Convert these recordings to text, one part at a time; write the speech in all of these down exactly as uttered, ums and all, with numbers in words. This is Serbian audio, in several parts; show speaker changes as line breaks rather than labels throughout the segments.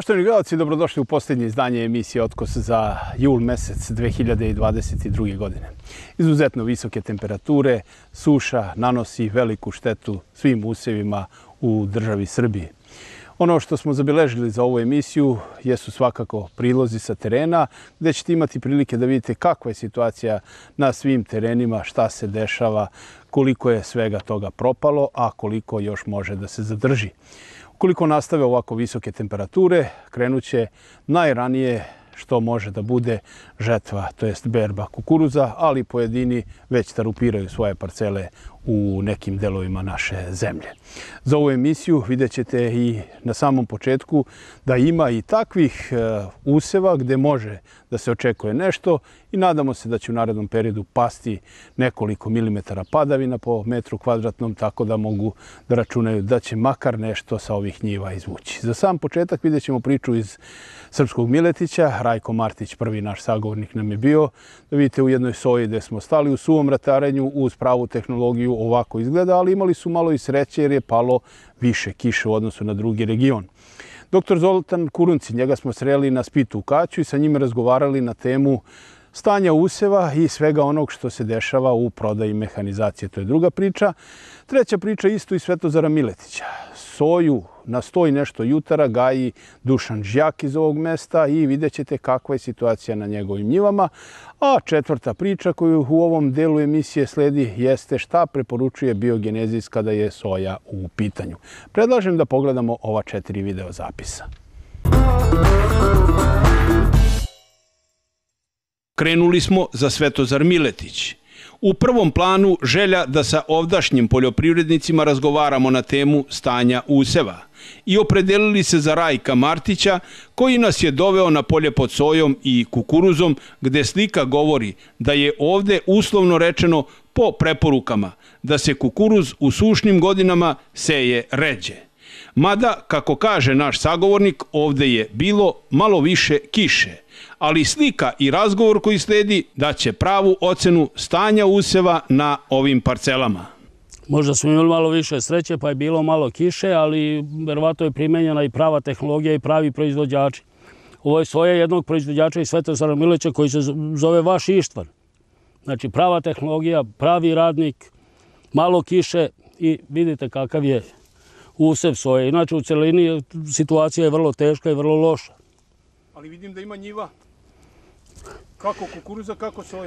Poštovani gledalci, dobrodošli u posljednje izdanje emisije Otkos za jul mesec dve hiljade dvadeset druge. godine. Izuzetno visoke temperature, suša nanosi veliku štetu svim usjevima u državi Srbiji. Ono što smo zabilježili za ovu emisiju jesu svakako prilozi sa terena, gdje ćete imati prilike da vidite kakva je situacija na svim terenima, šta se dešava, koliko je svega toga propalo, a koliko još može da se zadrži. Ukoliko nastave ovako visoke temperature, krenut će najranije što može da bude žetva, to jest berba kukuruza, ali pojedini već tarupiraju svoje parcele u nekim delovima naše zemlje. Za ovu emisiju vidjet ćete i na samom početku da ima i takvih useva gdje može da se očekuje nešto i nadamo se da će u narednom periodu pasti nekoliko milimetara padavina po metru kvadratnom, tako da mogu da računaju da će makar nešto sa ovih njiva izvući. Za sam početak vidjet ćemo priču iz Srpskog Miletića. Rajko Martić, prvi naš sagovornik, nam je bio. Da vidite u jednoj soji gdje smo stali u suvom ratarenju uz pravu tehnologiju ovako izgleda, ali imali su malo i sreće jer je palo više kiše u odnosu na drugi region. Doktor Zoltan Kurunci, njega smo sreli na Spitu u Kaću i sa njime razgovarali na temu stanja useva i svega onog što se dešava u prodaji mehanizacije. To je druga priča. Treća priča isto iz Svetozara Miletića. Soju na sto i nešto jutara gaji Dušan Žjak iz ovog mesta i vidjet ćete kakva je situacija na njegovim njivama. A četvrta priča koju u ovom delu emisije sledi jeste šta preporučuje Biogenezis kada je soja u pitanju. Predlažem da pogledamo ova četiri video zapisa.
Krenuli smo za Svetozar Miletić. U prvom planu želja da sa ovdašnjim poljoprivrednicima razgovaramo na temu stanja useva i opredelili se za Rajka Martića, koji nas je doveo na polje pod sojom i kukuruzom, gde slika govori da je ovde uslovno rečeno po preporukama da se kukuruz u sušnim godinama seje ređe. Mada, kako kaže naš sagovornik, ovde je bilo malo više kiše, ali slika i razgovor koji sledi daće pravu ocenu stanja useva na ovim parcelama.
Možda smo imali malo više sreće pa je bilo malo kiše, ali verovatno je primenjena i prava tehnologija i pravi proizvođači. Ovo je soja jednog proizvođača iz Svetozara Miletića koji se zove Vaš Ištvan. Znači prava tehnologija, pravi radnik, malo kiše i vidite kakav je usev soje. Inače u celini situacija je vrlo teška i vrlo loša.
Ali vidim da ima njiva. Kako kukuruza, kako soja?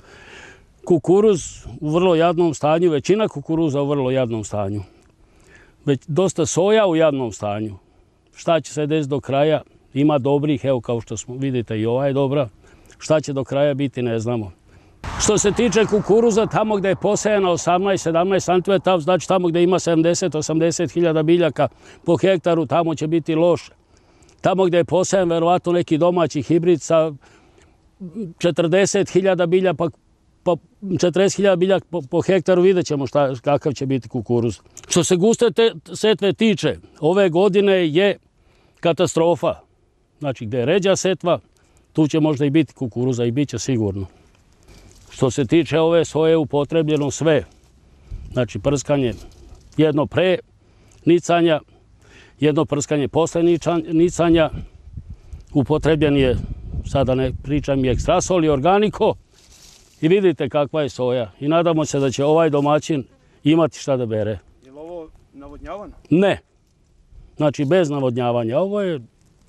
Kukuruz u vrlo jadnom stanju, većina kukuruza u vrlo jadnom stanju. Već dosta soja u jadnom stanju. Šta će se desiti do kraja? Ima dobrih, evo kao što smo vidite i ova je dobra. Šta će do kraja biti, ne znamo. Što se tiče kukuruza, tamo gdje je posejana osamnaest sedamnaest santimetara, znači tamo gdje ima sedamdeset osamdeset hiljada biljaka po hektaru, tamo će biti loše. Tamo gdje je posejan verovatno neki domaći hibrid sa četrdeset hiljada bilja, pa, pa četrdeset hiljada bilja po, po hektaru, vidjet ćemo šta, kakav će biti kukuruz. Što se guste te, setve tiče, ove godine je katastrofa. Znači gdje je ređa setva, tu će možda i biti kukuruza i bit će sigurno. Što se tiče ove soje, upotrebljeno sve. Znači prskanje jedno pre nicanja, jedno prskanje posle nicanja, upotrebljen je, sada ne pričam, i ekstrasol i organiko i vidite kakva je soja. I nadamo se da će ovaj domaćin imati šta da bere.
Je li ovo navodnjavano?
Ne. Znači bez navodnjavanja. Ovo je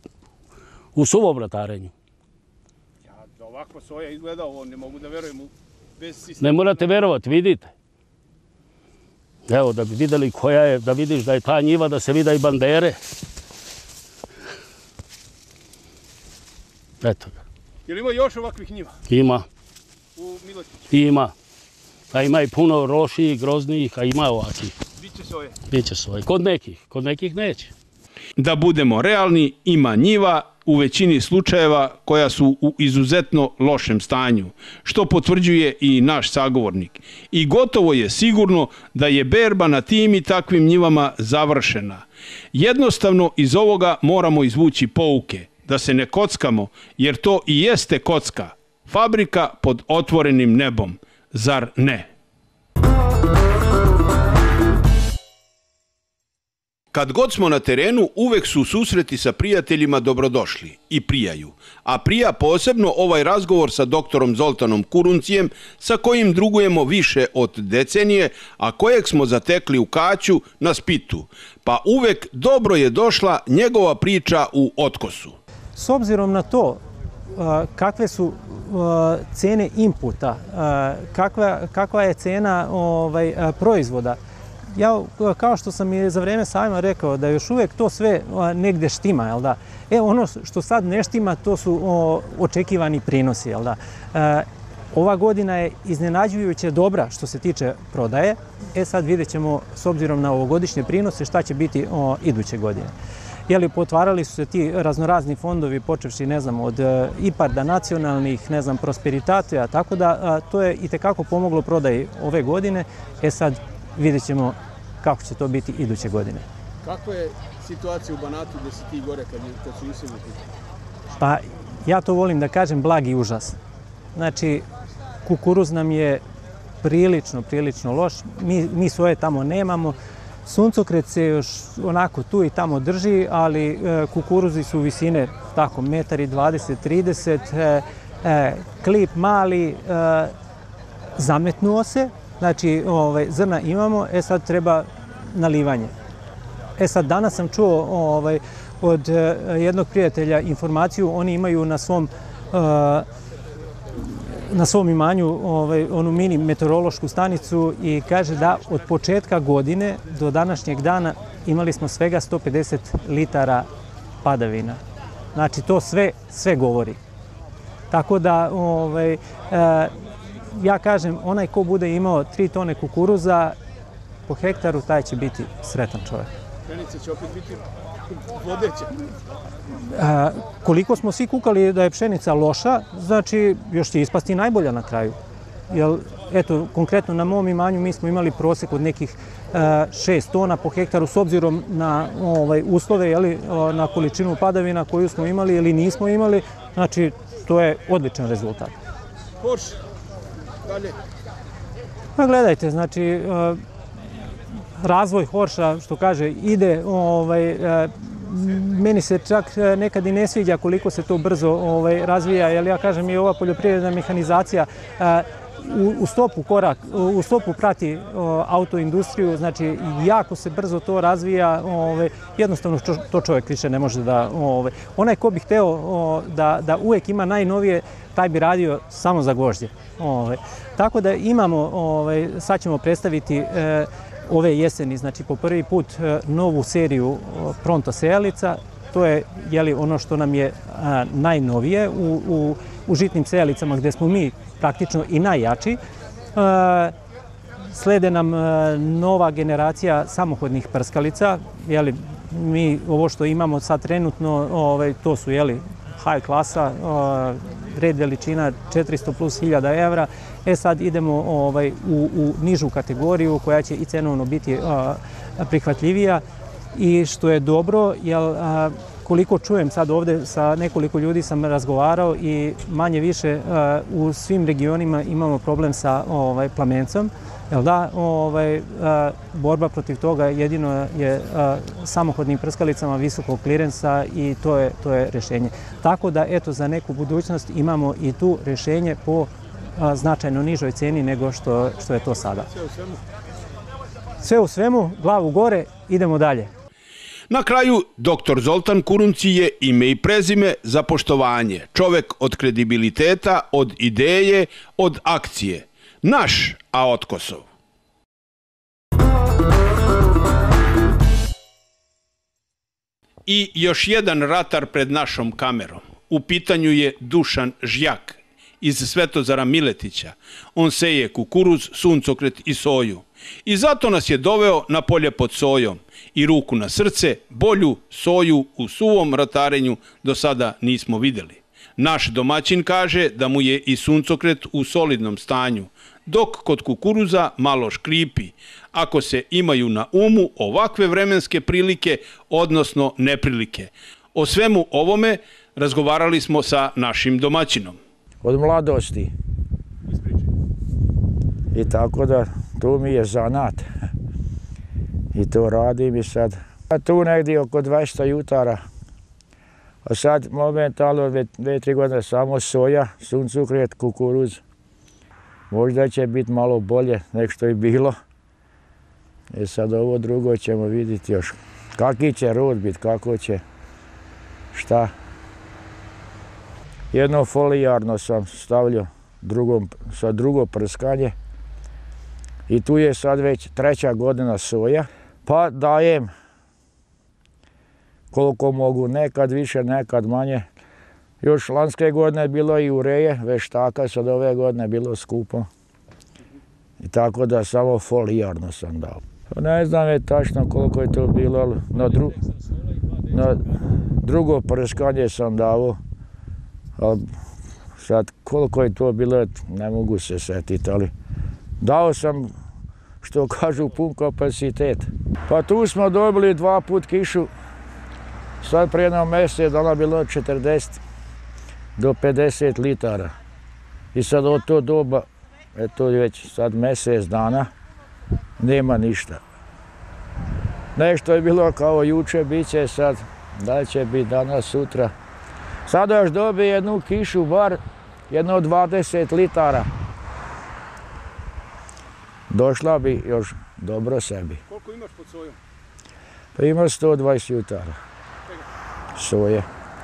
u suvom ratarenju.
Ja, da ovakva soja izgleda, ovo ne mogu da verujem bez sistema.
Ne morate verovati, vidite. Evo, da bi vidjeli koja je, da vidiš da je ta njiva, da se vide i bandere. Eto ga.
Je li ima još ovakvih njiva?
Ima.
U Miletiću?
Ima. A ima i puno rošijih, groznijih, a ima ovakvih.
Biće soje?
Biće soje. Kod nekih, kod nekih neće.
Da budemo realni, ima njiva u većini slučajeva koja su u izuzetno lošem stanju, što potvrđuje i naš sagovornik. I gotovo je sigurno da je berba na tim i takvim njivama završena. Jednostavno iz ovoga moramo izvući pouke, da se ne kockamo, jer to i jeste kocka. Fabrika pod otvorenim nebom, zar ne? Kad god smo na terenu, uvek su susreti sa prijateljima dobrodošli i prijaju. A prija posebno ovaj razgovor sa doktorom Zoltanom Kuruncijem, sa kojim drugujemo više od decenije, a kojeg smo zatekli u Kaću na Spitu. Pa uvek dobro je došla njegova priča u Otkosu.
S obzirom na to kakve su cene inputa, kakva, kakva je cena ovaj, proizvoda, ja, kao što sam i za vreme sajma rekao, da još uvijek to sve negde štima, jel da? E, ono što sad ne štima, to su o, očekivani prinosi, jel da? E, ova godina je iznenađujuće dobra što se tiče prodaje. E, sad vidjet ćemo, s obzirom na ovogodišnje prinose, šta će biti o, iduće godine. Jeli, potvarali su se ti raznorazni fondovi, počevši, ne znam, od IPARD-a, nacionalnih, ne znam, Prosperitatija, tako da a, to je i tekako pomoglo prodaji ove godine. E, sad vidjet ćemo kako će to biti iduće godine.
Kako je situacija u Banatu gdje si ti gore kad, je, kad su iselili?
Pa ja to volim da kažem blagi užas. Znači, kukuruz nam je prilično, prilično loš. Mi, mi svoje tamo nemamo. Suncokret se još onako tu i tamo drži, ali e, kukuruzi su visine tako metari dvadeset trideset, e, e, klip mali, e, zametnuo se. Znači, ovaj, zrna imamo, e sad treba nalivanje. E sad, danas sam čuo ovaj, od jednog prijatelja informaciju, oni imaju na svom, uh, na svom imanju ovaj, onu mini meteorološku stanicu i kaže da od početka godine do današnjeg dana imali smo svega sto pedeset litara padavina. Znači, to sve, sve govori. Tako da, ovaj, uh, ja kažem, onaj ko bude imao tri tone kukuruza po hektaru, taj će biti sretan čovjek.
Pšenica će opet biti vodeća.
A, koliko smo svi kukali da je pšenica loša, znači još će ispasti najbolja na kraju. Jer, eto, konkretno na mom imanju mi smo imali prosjek od nekih a, šest tona po hektaru s obzirom na ovaj, uslove, jeli, na količinu padavina koju smo imali ili nismo imali. Znači, to je odličan rezultat.
Horš, dalje.
Pa gledajte, znači, razvoj horša, što kaže, ide, ovaj, meni se čak nekad i ne sviđa koliko se to brzo ovaj, razvija, jer ja kažem i ova poljoprivredna mehanizacija u, u stopu korak, u stopu prati o, autoindustriju, znači jako se brzo to razvija, ovaj, jednostavno to čovjek više ne može da, ovaj, onaj ko bi hteo o, da, da uvijek ima najnovije, taj bi radio samo za gvožđe. Ovaj. Tako da imamo, ovaj, sad ćemo predstaviti e, ove jeseni, znači po prvi put e, novu seriju Pronto sejalica. To je, jeli, ono što nam je a, najnovije u, u, u žitnim sejalicama gdje smo mi praktično i najjači. E, slede nam e, nova generacija samohodnih prskalica. Jeli, mi ovo što imamo sad trenutno, ovaj, to su, jeli, high klasa, red veličina četiristo plus hiljada evra. E sad idemo ovaj, u, u nižu kategoriju koja će i cenovno biti a, prihvatljivija. I što je dobro, jer a, koliko čujem sad ovdje sa nekoliko ljudi sam razgovarao i manje više a, u svim regionima imamo problem sa ovaj, plamencom. Jel da, ovaj, a, borba protiv toga jedino je a, samohodnim prskalicama visokog klirensa i to je, to je rješenje. Tako da, eto, za neku budućnost imamo i tu rješenje po a, značajno nižoj ceni nego što, što je to sada.
Sve u svemu?
Sve u svemu, glavu gore, idemo dalje.
Na kraju, doktor Zoltan Kurunci je ime i prezime za poštovanje. Čovek od kredibiliteta, od ideje, od akcije. Naš, a Otkosov. I još jedan ratar pred našom kamerom. U pitanju je Dušan Žjak iz Svetozara Miletića. On seje kukuruz, suncokret i soju. I zato nas je doveo na polje pod sojom. I ruku na srce, bolju soju u suvom ratarenju do sada nismo vidjeli. Naš domaćin kaže da mu je i suncokret u solidnom stanju, dok kod kukuruza malo škripi, ako se imaju na umu ovakve vremenske prilike, odnosno neprilike. O svemu ovome razgovarali smo sa našim domaćinom.
Od mladosti. I tako da, to mi je zanat. I to radim i sad Tu negdje oko dvesta jutara. A sad momentalno dve, tri godine samo soja, suncokret, kukuruz. Možda će biti malo bolje nek što je bilo. I sad ovo drugo ćemo vidjeti još. Kaki će rod biti, kako će, šta. Jedno folijarno sam stavljao drugom, sa drugo prskanje. I tu je sad već treća godina soja. Pa dajem koliko mogu, nekad više, nekad manje. Još lanske godine je bilo i ureje, veštaka, sad ove godine je bilo skupo. I tako da samo folijarno sam dao. Ne znam je tačno koliko je to bilo, ali na, dru, na drugo prskanje sam dao. Ali sad koliko je to bilo, ne mogu se setiti, ali dao sam, što kažu, pun kapacitet. Pa tu smo dobili dva put kišu. Sad prije jednog mjeseca je dana bilo četrdeset do pedeset litara. I sad od to doba, eto već sad mjesec dana, nema ništa. Nešto je bilo kao juče, bit će sad, da će biti danas, sutra. Sada još dobije jednu kišu, bar jedno dvadeset litara. Došla bi još dobro sebi.
Koliko imaš pod sojom?
Pa ima sto dvadeset jutara. Soje.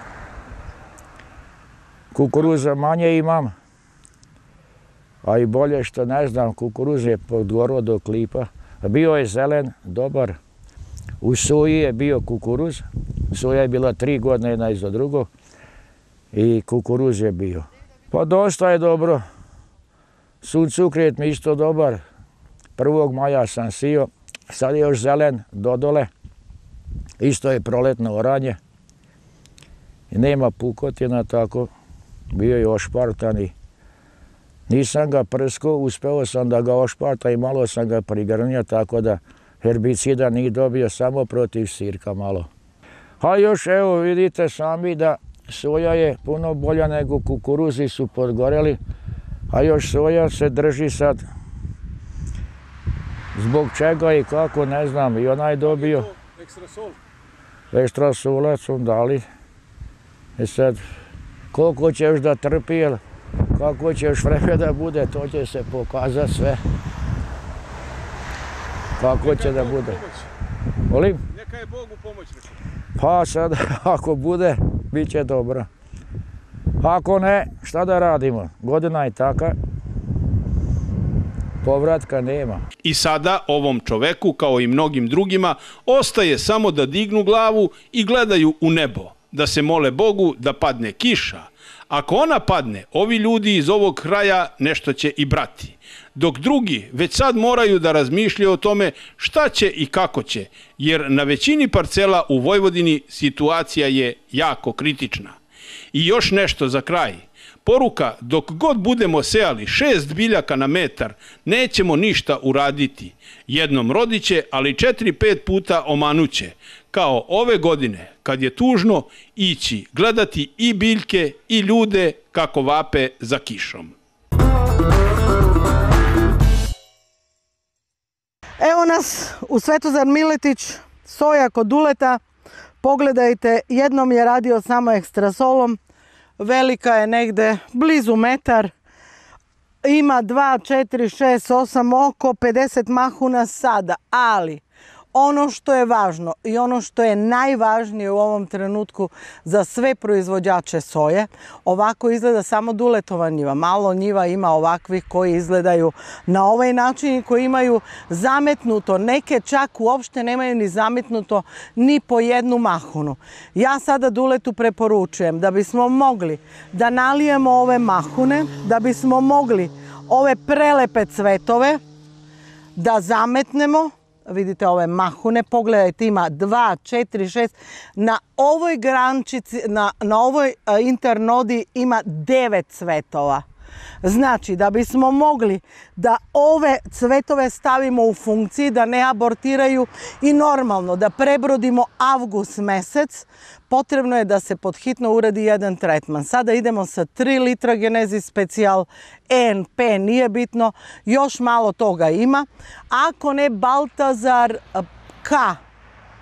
Kukuruza manje imam, a i bolje što ne znam, kukuruz je podgorao do klipa. Bio je zelen, dobar. U soji je bio kukuruz. Soja je bila tri godine jedna iza drugo. I kukuruz je bio. Pa dosta je dobro. Suncokret mi isto dobar. prvog maja sam sio. Sad je još zelen do dole. Isto je proletno oranje. I nema pukotina tako. Bio je ošpartan i nisam ga prskao, uspeo sam da ga ošparta i malo sam ga prigrnio, tako da herbicida nije dobio, samo protiv sirka malo. A još evo vidite sami da soja je puno bolja nego kukuruzi su podgoreli, a još soja se drži sad. Zbog čega i kako ne znam, i ona je dobio.
Ekstrasol?
Ekstrasola su dali. I sad, koliko će još da trpi, kako će još vreme da bude, to će se pokazati sve. Kako će da bude. Molim?
Neka je Bog u pomoć.
Pa sad, ako bude, bit će dobro. Ako ne, šta da radimo? Godina je taka, povratka nema.
I sada ovom čoveku, kao i mnogim drugima, ostaje samo da dignu glavu i gledaju u nebo, da se mole Bogu da padne kiša. Ako ona padne, ovi ljudi iz ovog kraja nešto će i brati. Dok drugi već sad moraju da razmišljaju o tome šta će i kako će, jer na većini parcela u Vojvodini situacija je jako kritična. I još nešto za kraj. Poruka, dok god budemo sejali šest biljaka na metar, nećemo ništa uraditi. Jednom rodiće, ali četiri, pet puta omanuće. Kao ove godine, kad je tužno, ići gledati i biljke i ljude kako vape za kišom.
Evo nas u Svetozar Miletić, soja kod Duleta. Pogledajte, jednom je radio samo ekstrasolom. Velika je negde blizu metar. Ima dva, četiri, šest, osam, oko pedeset mahuna sada. Ali ono što je važno i ono što je najvažnije u ovom trenutku za sve proizvođače soje, ovako izgleda samo Duletova njiva. Malo njiva ima ovakvih koji izgledaju na ovaj način i koji imaju zametnuto, neke čak uopšte nemaju ni zametnuto ni po jednu mahunu. Ja sada Duletu preporučujem da bismo mogli da nalijemo ove mahune, da bismo mogli ove prelepe cvetove da zametnemo. Vidite ove mahune, pogledajte, ima dva, četiri, šest. Na ovoj grančici, na, na ovoj internodi ima devet cvetova. Znači, da bismo mogli da ove cvetove stavimo u funkciji, da ne abortiraju i normalno da prebrodimo avgust mesec, potrebno je da se podhitno uradi jedan tretman. Sada idemo sa tri litra Genesis Special, N, P, nije bitno, još malo toga ima. Ako ne, Baltazar K,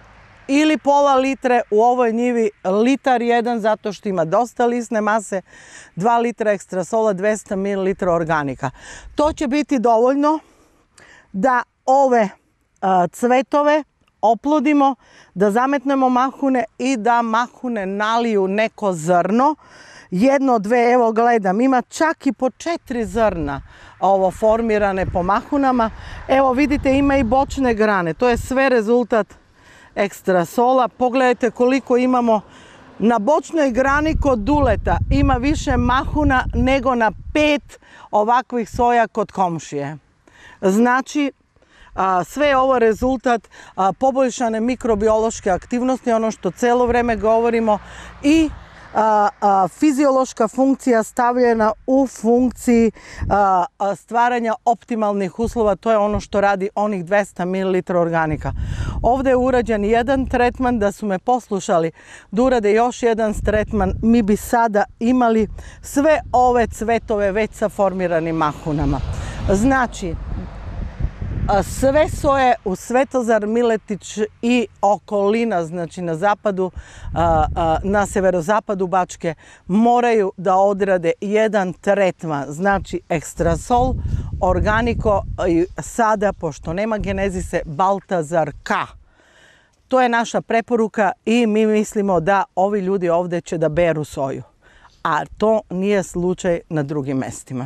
ili pola litre, u ovoj njivi litar jedan zato što ima dosta lisne mase, dva litra ekstrasola, dvesta mililitara organika. To će biti dovoljno da ove a, cvetove oplodimo, da zametnemo mahune i da mahune naliju neko zrno. Jedno, dve, evo gledam, ima čak i po četiri zrna ovo formirane po mahunama. Evo vidite, ima i bočne grane, to je sve rezultat ekstrasola. Pogledajte koliko imamo na bočnoj grani kod duleta, ima više mahuna nego na pet ovakvih soja kod komšije. Znači, A, sve je ovo rezultat a, poboljšane mikrobiološke aktivnosti, ono što celo vreme govorimo, i a, a, fiziološka funkcija stavljena u funkciji a, a, stvaranja optimalnih uslova. To je ono što radi onih dvesta mililitara organika. Ovdje je urađen jedan tretman, da su me poslušali da urade još jedan tretman, mi bi sada imali sve ove cvetove već sa formiranim mahunama. Znači, sve soje u Svetozar, Miletić i okolina, znači na zapadu, na severozapadu Bačke, moraju da odrade jedan tretman, znači ekstrasol, organiko i sada, pošto nema genezise, Baltazar K. To je naša preporuka i mi mislimo da ovi ljudi ovdje će da beru soju, a to nije slučaj na drugim mestima.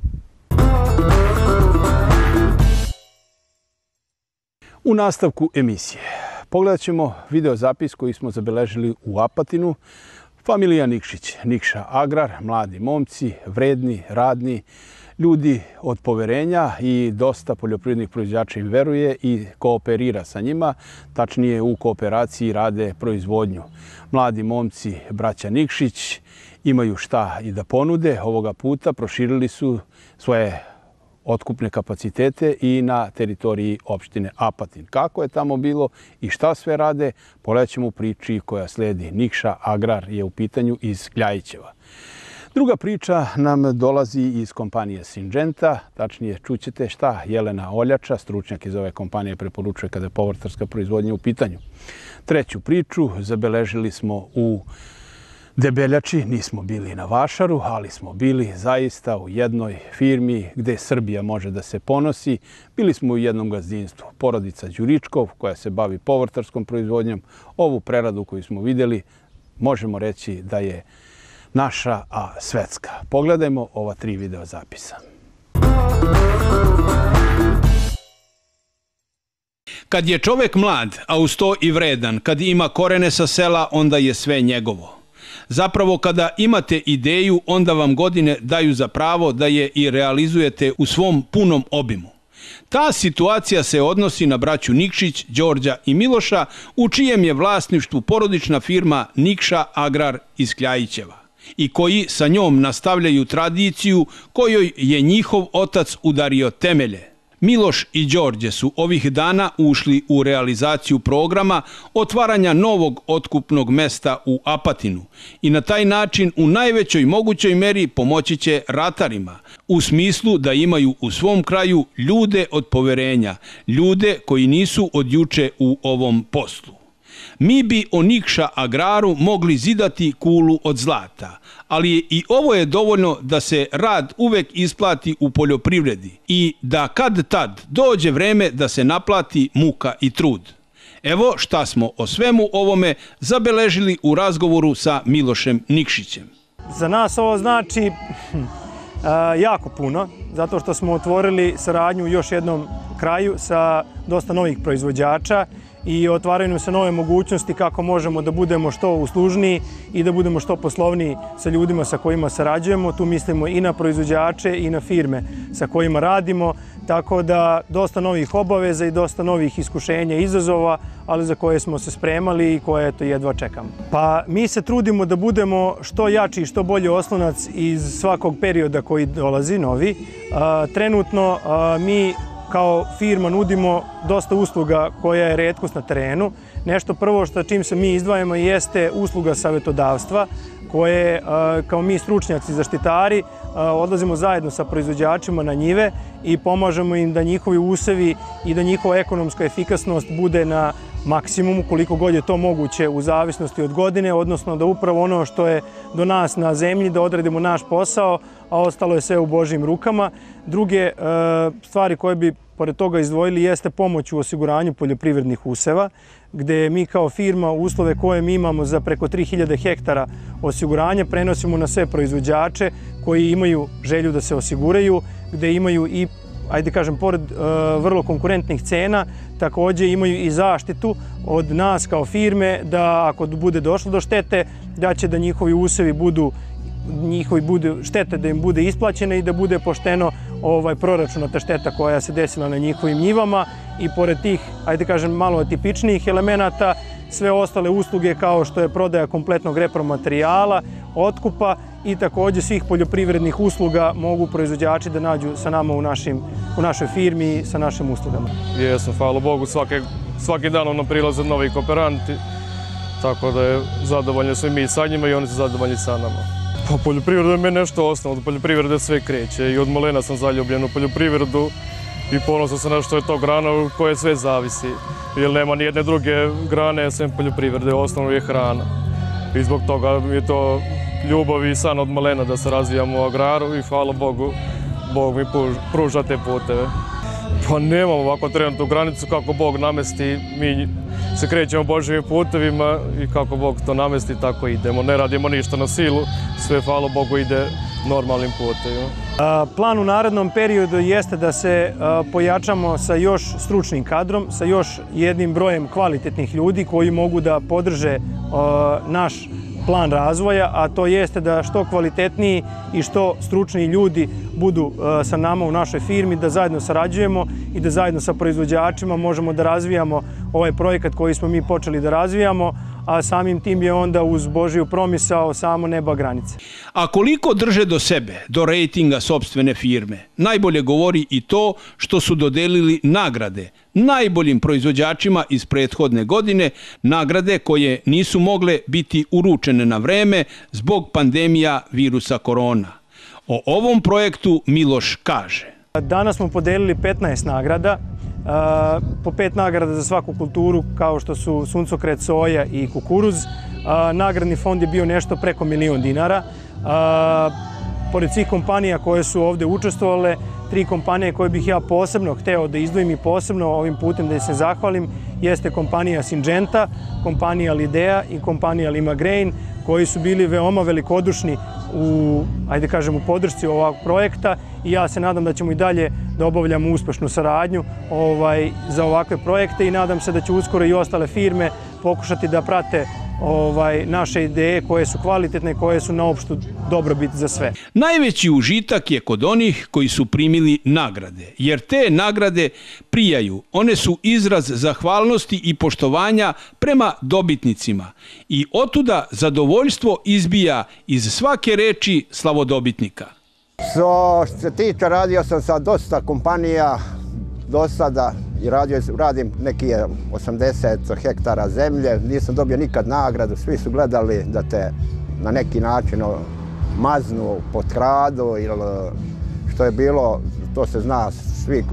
U nastavku emisije pogledat ćemo video zapis koji smo zabeležili u Apatinu. Familija Nikšić, Nikša Agrar, mladi momci, vredni, radni, ljudi od poverenja i dosta poljoprivrednih proizvođača im veruje i kooperira sa njima, tačnije u kooperaciji rade proizvodnju. Mladi momci, braća Nikšić, imaju šta i da ponude. Ovoga puta proširili su svoje otkupne kapacitete i na teritoriji opštine Apatin. Kako je tamo bilo i šta sve rade, pogledat ćemo u priči koja sledi. Nikša Agrar je u pitanju iz Kljajićeva. Druga priča nam dolazi iz kompanije Syngenta, tačnije čućete šta Jelena Oljača, stručnjak iz ove kompanije, preporučuje kada je povrtarska proizvodnja u pitanju. Treću priču zabeležili smo u Debeljači, nismo bili na vašaru, ali smo bili zaista u jednoj firmi gde Srbija može da se ponosi. Bili smo u jednom gazdinstvu, porodica Đuričkov, koja se bavi povrtarskom proizvodnjom. Ovu preradu koju smo vidjeli, možemo reći da je naša, a svetska. Pogledajmo ova tri video zapisa.
Kad je čovek mlad, a uz to i vredan, kad ima korene sa sela, onda je sve njegovo. Zapravo, kada imate ideju, onda vam godine daju za pravo da je i realizujete u svom punom obimu. Ta situacija se odnosi na braću Nikšić, Đorđa i Miloša, u čijem je vlasništvu porodična firma Nikša Agrar iz Kljajićeva i koji sa njom nastavljaju tradiciju kojoj je njihov otac udario temelje. Miloš i Đorđe su ovih dana ušli u realizaciju programa otvaranja novog otkupnog mesta u Apatinu i na taj način u najvećoj mogućoj meri pomoći će ratarima, u smislu da imaju u svom kraju ljude od poverenja, ljude koji nisu od juče u ovom poslu. Mi bi o Nikša Agraru mogli zidati kulu od zlata, ali i ovo je dovoljno da se rad uvek isplati u poljoprivredi i da kad tad dođe vreme da se naplati muka i trud. Evo šta smo o svemu ovome zabeležili u razgovoru sa Milošem Nikšićem.
Za nas ovo znači jako puno, zato što smo otvorili saradnju u još jednom kraju sa dosta novih proizvođača i otvaraju nam se nove mogućnosti kako možemo da budemo što uslužniji i da budemo što poslovniji sa ljudima sa kojima sarađujemo. Tu mislimo i na proizvođače i na firme sa kojima radimo, tako da dosta novih obaveza i dosta novih iskušenja i izazova, ali za koje smo se spremali i koje eto jedva čekamo. Pa mi se trudimo da budemo što jači i što bolji oslonac iz svakog perioda koji dolazi, novi. Trenutno mi kao firma nudimo dosta usluga koja je retkost na terenu. Nešto prvo što čim se mi izdvajamo jeste usluga savjetodavstva, koje kao mi stručnjaci zaštitari odlazimo zajedno sa proizvođačima na njive i pomažemo im da njihovi usevi i da njihova ekonomska efikasnost bude na maksimumu, koliko god je to moguće u zavisnosti od godine, odnosno da upravo ono što je do nas na zemlji, da odradimo naš posao, a ostalo je sve u Božjim rukama. Druge stvari koje bi pored toga izdvojili jeste pomoć u osiguranju poljoprivrednih useva, gde mi kao firma uslove koje mi imamo za preko tri hiljade hektara osiguranja prenosimo na sve proizvođače koji imaju želju da se osiguraju, gde imaju i, ajde kažem, pored vrlo konkurentnih cena, takođe imaju i zaštitu od nas kao firme da ako bude došlo do štete, da će da njihovi usevi budu njihovi bude štete da im bude isplaćena i da bude pošteno ovaj, proračunata šteta koja se desila na njihovim njivama i pored tih, ajde kažem, malo atipičnijih elemenata, sve ostale usluge kao što je prodaja kompletnog repromaterijala, otkupa i takođe svih poljoprivrednih usluga mogu proizvođači da nađu sa nama u, našim, u našoj firmi i sa našim uslugama.
Jesam, hvala Bogu, svake, svaki dan nam prilaze novi kooperanti, tako da je zadovoljni su i mi sa njima i oni su zadovoljni sa nama. Pa poljoprivreda je meni nešto osnovno, od poljoprivrede sve kreće i od malena sam zaljubljen u poljoprivredu i ponosan sam na što je to grana u kojoj sve zavisi. Jer nema ni jedne druge grane, sem poljoprivrede, osnovno je hrana. I zbog toga mi je to ljubav i san od malena da se razvijamo u agraru i hvala Bogu, Bog mi pruža te puteve. Pa nemamo ovako trenutnu granicu, kako Bog namesti, mi se krećemo Božjim putevima i kako Bog to namesti, tako idemo. Ne radimo ništa na silu, sve, hvala Bogu, ide normalnim putevima.
Plan u narednom periodu jeste da se pojačamo sa još stručnim kadrom, sa još jednim brojem kvalitetnih ljudi koji mogu da podrže naš plan razvoja, a to jeste da što kvalitetniji i što stručniji ljudi budu sa nama u našoj firmi, da zajedno sarađujemo i da zajedno sa proizvođačima možemo da razvijamo ovaj projekat koji smo mi počeli da razvijamo, a samim tim je onda uz Božiju promisao samo neba granice.
A koliko drže do sebe, do rejtinga sopstvene firme, najbolje govori i to što su dodelili nagrade najboljim proizvođačima iz prethodne godine, nagrade koje nisu mogle biti uručene na vreme zbog pandemija virusa korona. O ovom projektu Miloš kaže.
Danas smo podelili petnaest nagrada, po pet nagrada za svaku kulturu kao što su suncokret, soja i kukuruz. Nagradni fond je bio nešto preko milion dinara. Pored svih kompanija koje su ovde učestvovale, tri kompanije koje bih ja posebno hteo da izdvojim i posebno ovim putem da se zahvalim, jeste kompanija Syngenta, kompanija Lidea i kompanija Limagrain, koji su bili veoma velikodušni u, ajde kažem, u podršci ovog projekta i ja se nadam da ćemo i dalje da obavljamo uspešnu saradnju ovaj, za ovakve projekte i nadam se da će uskoro i ostale firme pokušati da prate ovaj, naše ideje koje su kvalitetne, koje su na opštu dobrobit za sve.
Najveći užitak je kod onih koji su primili nagrade, jer te nagrade prijaju. One su izraz zahvalnosti i poštovanja prema dobitnicima i otuda zadovoljstvo izbija iz svake reči slavodobitnika.
Što se tiče, radio sam sa dosta kompanija do sada i radio, radim neki osamdeset hektara zemlje, nisam dobio nikad nagradu, svi su gledali da te na neki način maznu, potkradu ili što je bilo, to se zna svi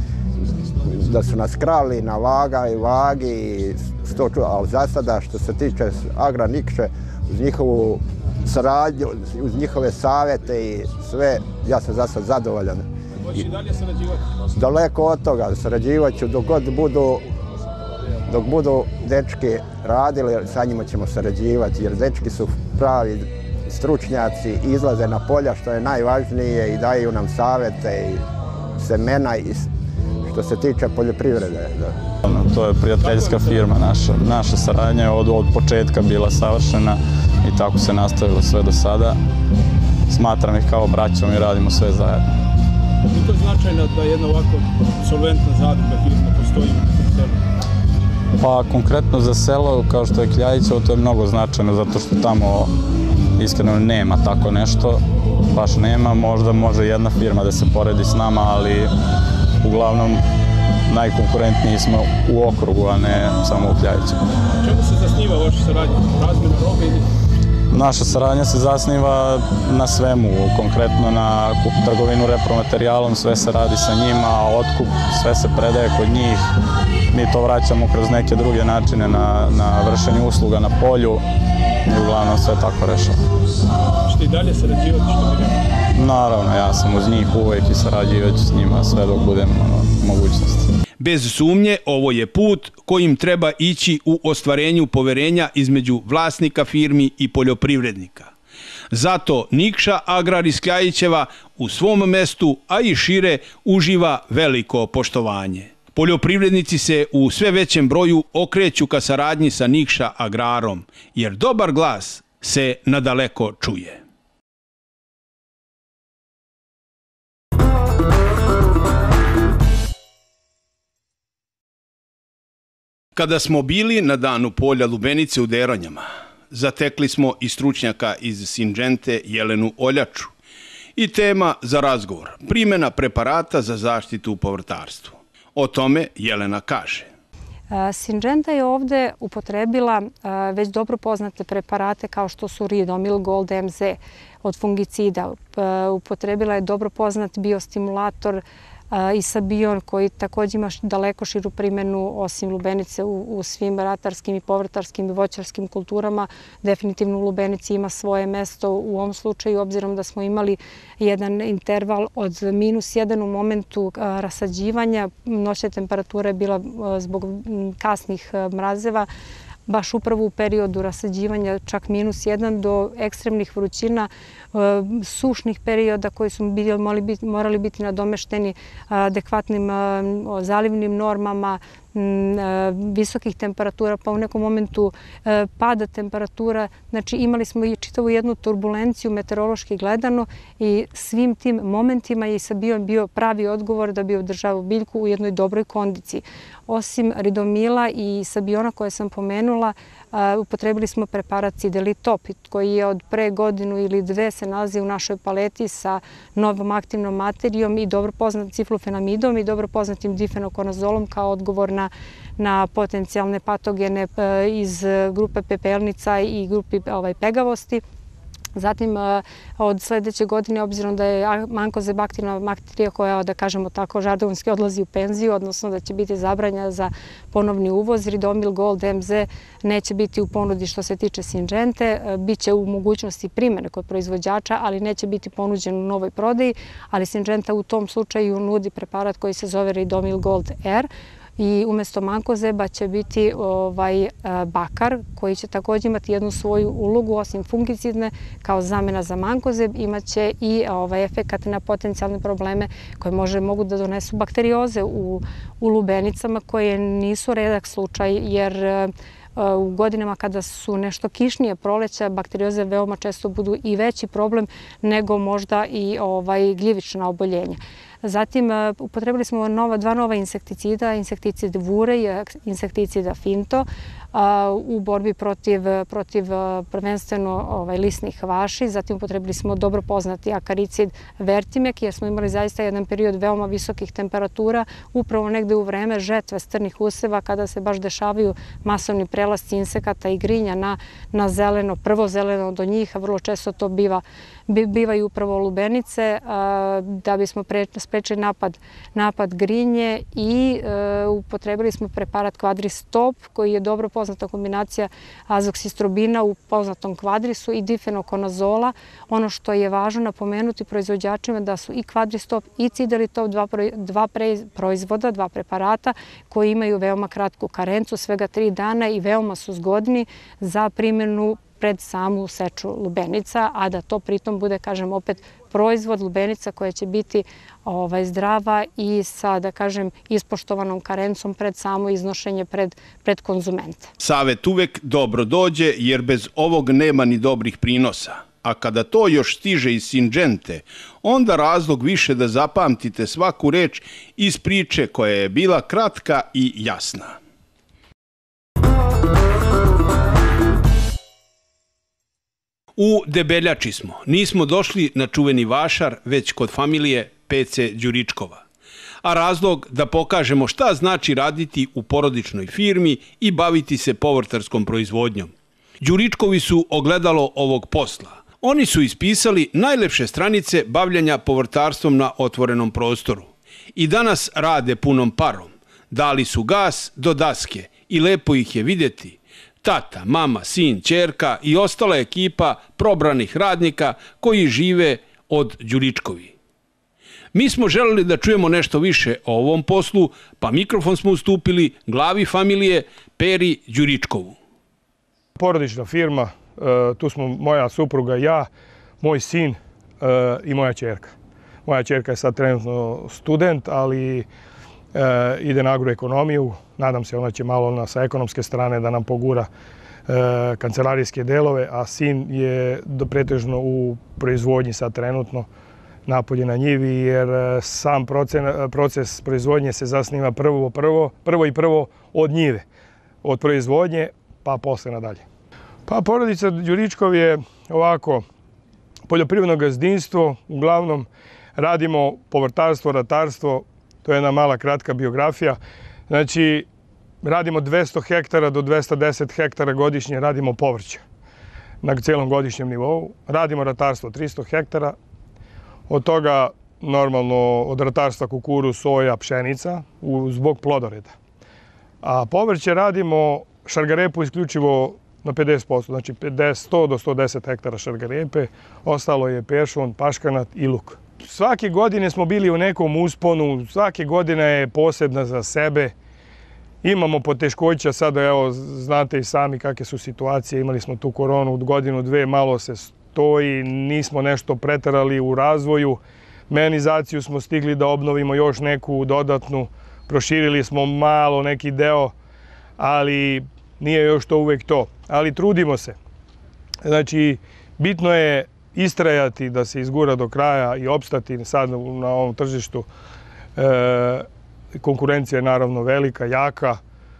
da su nas krali na vaga i vagi, ali za sada što se tiče Agra Nikše, uz njihovu saradnju, uz njihove savjete i sve, ja sam za sad zadovoljan.
Hoćeš i dalje sarađivati?
Daleko od toga, sarađivat ću dok god budu, dok budu dečki radili, sa njima ćemo sarađivati, jer dečki su pravi stručnjaci, izlaze na polja što je najvažnije i daju nam savjete i semena i što se tiče poljoprivrede.
To je prijateljska firma naša, naša saradnja je od, od početka bila savršena i tako se nastavilo sve do sada. Smatram ih kao braćom i radimo sve zajedno.
Koliko je značajno da jedna ovako solventna zadruga firma postoji u selu?
Pa konkretno za selo, kao što je Kljajićevo, to je mnogo značajno zato što tamo iskreno nema tako nešto, baš nema, možda može jedna firma da se poredi s nama, ali uglavnom najkonkurentniji smo u okrugu, a ne samo u Kljajićevu.
Čemu se zasniva vaša saradnja? Razmjena robe ili?
Naša saradnja se zasniva na svemu, konkretno na trgovinu repromaterijalom, sve se radi sa njima, a otkup sve se predaje kod njih. Mi to vraćamo kroz neke druge načine na, na vršenje usluga na polju i uglavnom sve tako rešava.
Što i dalje sarađivati što bi rekao?
Naravno, ja sam uz njih uvek i sarađivaću s njima sve dok budem ono, mogućnosti.
Bez sumnje, ovo je put kojim treba ići u ostvarenju poverenja između vlasnika firmi i poljoprivrednika. Zato Nikša Agrar iz Kljajićeva u svom mestu, a i šire, uživa veliko poštovanje. Poljoprivrednici se u sve većem broju okreću ka saradnji sa Nikša Agrarom, jer dobar glas se nadaleko čuje. Kada smo bili na danu polja lubenice u Deronjama, zatekli smo i stručnjaka iz Sindžente Jelenu Oljaču i tema za razgovor – primjena preparata za zaštitu u povrtarstvu. O tome Jelena kaže.
Sindženta je ovde upotrebila već dobro poznate preparate kao što su Ridomil Gold M Z od fungicida. Upotrebila je dobro poznat biostimulator Isabion koji također ima daleko širu primjenu osim lubenice u svim ratarskim i povrtarskim i voćarskim kulturama. Definitivno u lubenici ima svoje mesto u ovom slučaju, obzirom da smo imali jedan interval od minus jedan u momentu rasađivanja. Noćna temperatura je bila zbog kasnih mrazeva, baš upravo u periodu rasađivanja čak minus jedan do ekstremnih vrućina, sušnih perioda koji su morali biti nadomešteni adekvatnim zalivnim normama, visokih temperatura, pa u nekom momentu pada temperatura. Znači imali smo i čitavu jednu turbulenciju meteorološki gledano i svim tim momentima je Isabion bio pravi odgovor da bi održavao biljku u jednoj dobroj kondiciji. Osim Ridomila i Isabiona koje sam pomenula, upotrebili smo preparat Cidelitop koji je od pre godinu ili dve se nalazi u našoj paleti sa novom aktivnom materijom i dobro poznatim ciflofenamidom i dobro poznatim difenokonazolom kao odgovor na, na potencijalne patogene iz grupe pepelnica i grupi ovaj, pegavosti. Zatim, od sljedeće godine, obzirom da je mankozeb aktivna bakterija koja, da kažemo tako, žargonski odlazi u penziju, odnosno da će biti zabranjena za ponovni uvoz, Ridomil Gold M Z neće biti u ponudi što se tiče Sindžente, biće u mogućnosti primjene kod proizvođača, ali neće biti ponuđen u novoj prodaji, ali Sindženta u tom slučaju nudi preparat koji se zove Ridomil Gold R, i umjesto mankozeba će biti ovaj, bakar koji će također imati jednu svoju ulogu osim fungicidne kao zamena za mankozeb, imaće i ovaj, efekat na potencijalne probleme koje može, mogu da donesu bakterioze u, u lubenicama koje nisu redak slučaj jer u godinama kada su nešto kišnije proleća, bakterioze veoma često budu i veći problem nego možda i ovaj, gljivična oboljenja. Zatim, upotrebili smo nova, dva nova insekticida, insekticid Vure i insekticid Finto u borbi protiv, protiv prvenstveno ovaj, lisnih vaši. Zatim, upotrebili smo dobro poznati akaricid Vertimek jer smo imali zaista jedan period veoma visokih temperatura, upravo negde u vreme žetve strnih useva kada se baš dešavaju masovni prelasci insekata i grinja na, na zeleno, prvo zeleno do njih, a vrlo često to biva, bivaju upravo lubenice da bismo sprečili napad, napad grinje i e, upotrebili smo preparat Kvadristop koji je dobro poznata kombinacija azoksistrobina u poznatom kvadrisu i difenokonazola. Ono što je važno napomenuti proizvođačima da su i Kvadristop i Cidelitop dva, dva pre, proizvoda, dva preparata koji imaju veoma kratku karencu, svega tri dana i veoma su zgodni za primjenu pred samu seču lubenica, a da to pritom bude, kažem, opet proizvod lubenica koja će biti ovaj, zdrava i sa, da kažem, ispoštovanom karencom pred samo iznošenje pred, pred konzumenta.
Savet uvek dobro dođe jer bez ovog nema ni dobrih prinosa. A kada to još stiže iz Sindžente, onda razlog više da zapamtite svaku reč iz priče koja je bila kratka i jasna. U Debeljači smo. Nismo došli na čuveni vašar, već kod familije P C Đuričkova. A razlog da pokažemo šta znači raditi u porodičnoj firmi i baviti se povrtarskom proizvodnjom. Đuričkovi su ogledalo ovog posla. Oni su ispisali najlepše stranice bavljanja povrtarstvom na otvorenom prostoru. I danas rade punom parom. Dali su gas do daske i lepo ih je vidjeti. Tata, mama, sin, ćerka i ostala ekipa probranih radnika koji žive od Đuričkovi. Mi smo želeli da čujemo nešto više o ovom poslu, pa mikrofon smo ustupili glavi familije Peri Đuričkovu.
Porodična firma, tu smo moja supruga i ja, moj sin i moja ćerka. Moja ćerka je sad trenutno student, ali ide na agroekonomiju. Nadam se ona će malo sa ekonomske strane da nam pogura kancelarijske delove, a sin je pretežno u proizvodnji sad trenutno napolje na njivi, jer sam proces proizvodnje se zasniva prvo, prvo, prvo i prvo od njive, od proizvodnje pa posle nadalje. Pa porodica Đuričkov je ovako, poljoprivredno gazdinstvo, uglavnom radimo povrtarstvo, ratarstvo, to je jedna mala kratka biografija. Znači, radimo dvesta hektara do dvesta deset hektara godišnje, radimo povrće na celom godišnjem nivou. Radimo ratarstvo trista hektara, od toga normalno od ratarstva kukuruz, soja, pšenica, zbog plodoreda. A povrće radimo šargarepu isključivo na pedeset posto, znači sto do sto deset hektara šargarepe, ostalo je peršun, paškanat i luk. Svake godine smo bili u nekom usponu, svake godina je posebna za sebe. Imamo poteškoća, sada evo znate i sami kakve su situacije, imali smo tu koronu od godinu, dve, malo se stoji, nismo nešto preterali u razvoju. Mehanizaciju smo stigli da obnovimo još neku dodatnu, proširili smo malo neki deo, ali nije još to uvek to. Ali trudimo se. Znači, bitno je istrajati da se izgura do kraja i opstati sad na ovom tržištu. Konkurencija je naravno velika, jaka,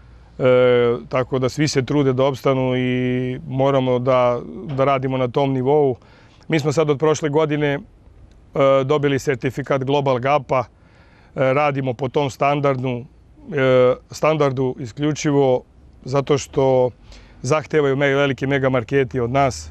tako da svi se trude da opstanu i moramo da radimo na tom nivou. Mi smo sad od prošle godine dobili sertifikat Global Gap-a, radimo po tom standardu, standardu isključivo zato što zahtevaju veliki mega marketi od nas.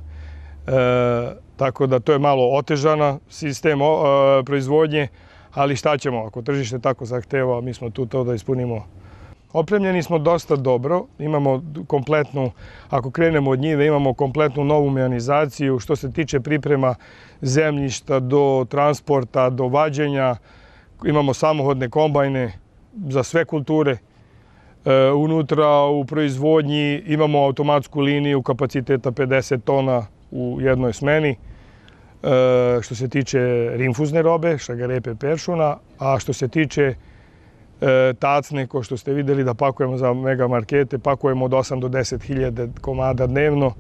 Tako da to je malo otežana sistem proizvodnje, ali šta ćemo, ako tržište tako zahteva, mi smo tu to da ispunimo. Opremljeni smo dosta dobro, imamo kompletnu, ako krenemo od njive, imamo kompletnu novu mehanizaciju, što se tiče priprema zemljišta do transporta, do vađenja, imamo samohodne kombajne za sve kulture. Unutra u proizvodnji imamo automatsku liniju kapaciteta pedeset tona u jednoj smeni, što se tiče rinfuzne robe, šargarepe, peršuna, a što se tiče tacne, ko što ste videli da pakujemo za mega markete, pakujemo od osam do deset hiljada komada dnevno.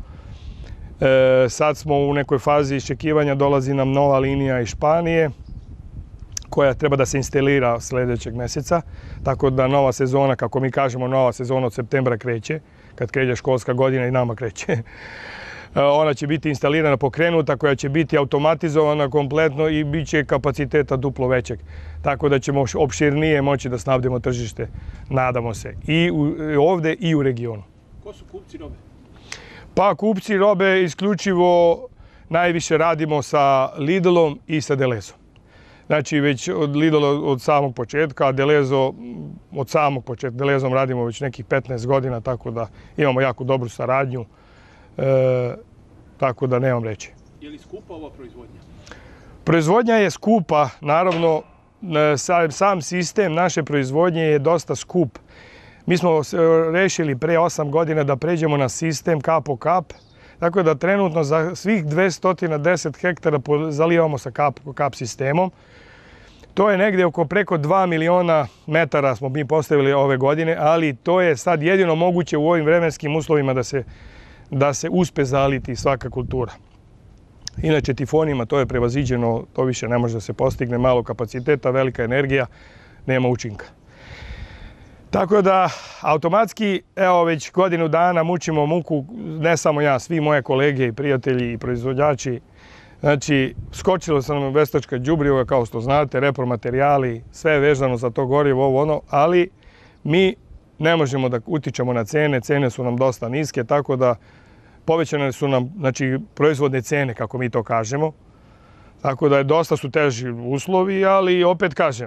Sad smo u nekoj fazi iščekivanja, dolazi nam nova linija iz Španije, koja treba da se instalira sljedećeg mjeseca, tako da nova sezona, kako mi kažemo, nova sezona od septembra kreće, kad kreće školska godina i nama kreće. Ona će biti instalirana, pokrenuta, koja će biti automatizovana kompletno i bit će kapaciteta duplo većeg. Tako da ćemo opširnije moći da snabdemo tržište, nadamo se, i ovde i u regionu.
Ko su kupci robe?
Pa kupci robe isključivo najviše radimo sa Lidlom i sa Delezom. Znači, već od Lidla od samog početka, a Delezo od samog početka. Delezom radimo već nekih petnaest godina, tako da imamo jako dobru saradnju. E, tako da nemam reći.
Je li skupa ova proizvodnja?
Proizvodnja je skupa, naravno, sam sistem naše proizvodnje je dosta skup. Mi smo rešili pre osam godina da pređemo na sistem kap po kap, tako da trenutno za svih dvesta deset hektara zalivamo sa kap po kap sistemom. To je negde oko preko dva miliona metara smo mi postavili ove godine, ali to je sad jedino moguće u ovim vremenskim uslovima da se da se uspe zaliti svaka kultura. Inače, tifonima to je prevaziđeno, to više ne može da se postigne, malo kapaciteta, velika energija, nema učinka. Tako da, automatski, evo već godinu dana mučimo muku, ne samo ja, svi moje kolege i prijatelji i proizvođači. Znači, skočilo sam veštačka đubriva, kao što znate, repromaterijali, sve je vezano za to gorivo, ovo ono, ali mi ne možemo da utičemo na cene, cene su nam dosta niske, tako da povećane su nam, znači, proizvodne cene, kako mi to kažemo. Tako da je dosta su teži uslovi, ali opet kažem,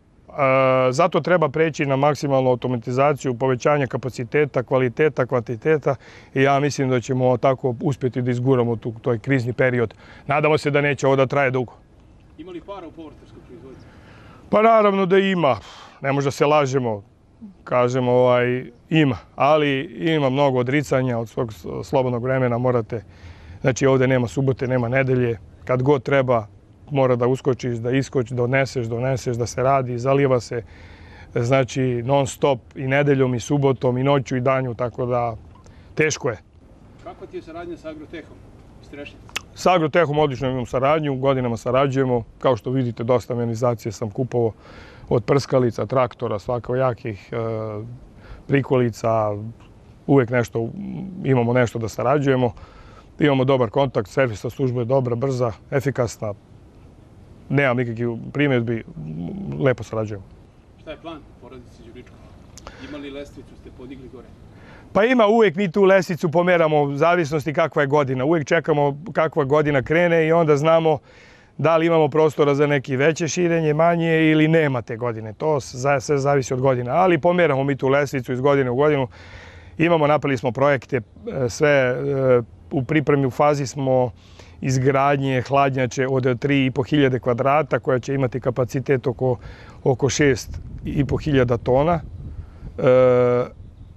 zato treba preći na maksimalnu automatizaciju, povećanje kapaciteta, kvaliteta, kvantiteta i ja mislim da ćemo tako uspjeti da izguramo tu, toj krizni period. Nadamo se da neće ovo da traje dugo.
Ima li para u povrtarskoj proizvodnji?
Pa naravno da ima. Ne može da se lažemo, kažemo ovaj, ima. Ali ima mnogo odricanja od svog slobodnog vremena. Morate, znači ovdje nema subote, nema nedelje. Kad god treba, mora da uskočiš, da iskočiš, da odneseš, doneseš, da se radi, zaliva se, znači non stop i nedeljom i subotom i noću i danju, tako da teško je.
Kako ti je saradnja sa Agrotehom iz Trešnjice?
Sa Agrotehom odlično imam saradnju, godinama sarađujemo. Kao što vidite, dosta mehanizacije sam kupovao od prskalica, traktora, svakojakih prikolica. Uvijek nešto, imamo nešto da sarađujemo. Imamo dobar kontakt, servisna služba je dobra, brza, efikasna. Nemam nikakvih primjedbi, lepo sarađujemo.
Šta je plan porodice Đuričkova? Ima li lestvicu, ste podigli gore?
Pa ima, uvijek mi tu lestvicu pomeramo u zavisnosti kakva je godina. Uvijek čekamo kakva godina krene i onda znamo da li imamo prostora za neki veće širenje, manje ili nema te godine. To sve zavisi od godina, ali pomeramo mi tu lestvicu iz godine u godinu. Imamo, napravili smo projekte, sve u pripremi, u fazi smo izgradnje hladnjače od tri i po hiljade kvadrata koja će imati kapacitet oko, oko šest i po hiljada tona e, e,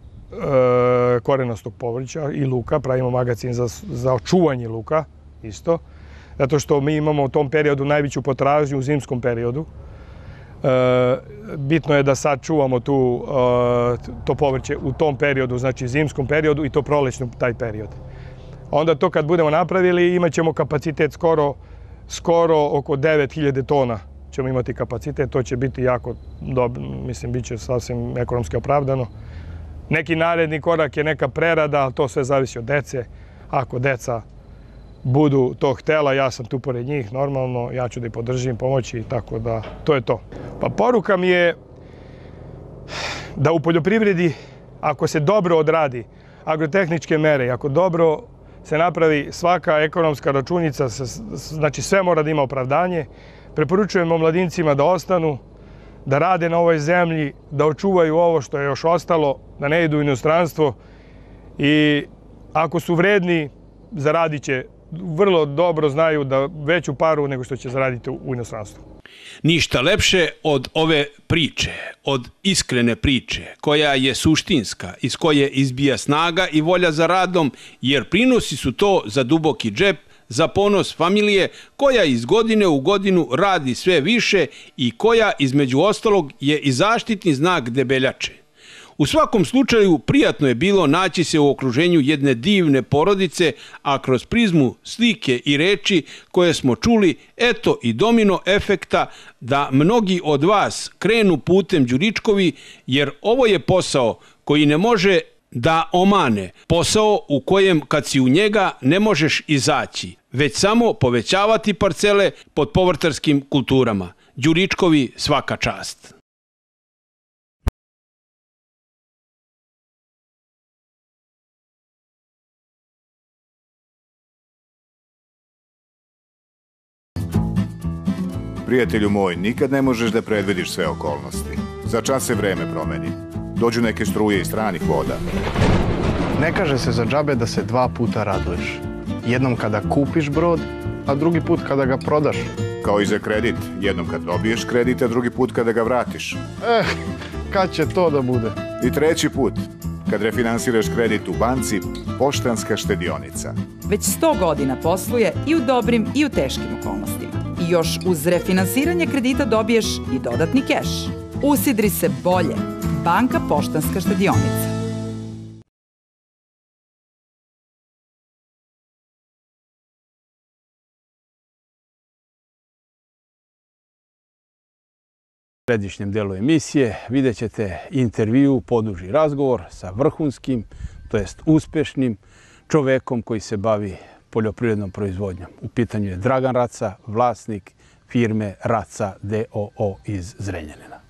korenastog povrća i luka. Pravimo magacin za, za očuvanje luka isto. Zato što mi imamo u tom periodu najveću potražnju u zimskom periodu. E, bitno je da sad čuvamo tu, e, to povrće u tom periodu, znači zimskom periodu i to prolećnom taj period. Onda to kad budemo napravili imat ćemo kapacitet skoro, skoro oko devet hiljada tona ćemo imati kapacitet. To će biti jako dobro, mislim, bit će sasvim ekonomski opravdano. Neki naredni korak je neka prerada, ali to sve zavisi od dece. Ako deca budu to htela, ja sam tu pored njih, normalno, ja ću da ih podržim, pomoći, tako da to je to. Pa poruka mi je da u poljoprivredi, ako se dobro odradi agrotehničke mere i ako dobro se napravi svaka ekonomska računica, znači sve mora da ima opravdanje. Preporučujemo mladincima da ostanu, da rade na ovoj zemlji, da očuvaju ovo što je još ostalo, da ne idu u inostranstvo i ako su vredni, zaradit će, vrlo dobro znaju da veću paru nego što će zaraditi u inostranstvu.
Ništa lepše od ove priče, od iskrene priče, koja je suštinska, iz koje izbija snaga i volja za radom, jer prinosi su to za duboki džep, za ponos familije koja iz godine u godinu radi sve više i koja, između ostalog, je i zaštitni znak debeljače. U svakom slučaju, prijatno je bilo naći se u okruženju jedne divne porodice, a kroz prizmu slike i reči koje smo čuli, eto i domino efekta da mnogi od vas krenu putem Đuričkovi, jer ovo je posao koji ne može da omane, posao u kojem kad si u njega ne možeš izaći, već samo povećavati parcele pod povrtarskim kulturama. Đuričkovi svaka čast.
Prijatelju moj, nikad ne možeš da predvidiš sve okolnosti. Za čas se vreme promeni. Dođu neke struje iz stranih voda.
Ne kaže se za džabe da se dva puta raduješ. Jednom kada kupiš brod, a drugi put kada ga prodaš.
Kao i za kredit. Jednom kad dobiješ kredit, a drugi put kada ga vratiš.
Eh, kad će to da bude?
I treći put, kad refinansiraš kredit u banci, Poštanska štedionica.
Već sto godina posluje i u dobrim i u teškim okolnostima. I još uz refinansiranje kredita dobiješ i dodatni keš. Usidri se bolje. Banka Poštanska štedionica.
U središnjem delu emisije vidjet ćete intervju, poduži razgovor sa vrhunskim, to jest uspešnim čovekom koji se bavi poljoprivrednom proizvodnjom. U pitanju je Dragan Raca, vlasnik firme Raca d o o iz Zrenjanina.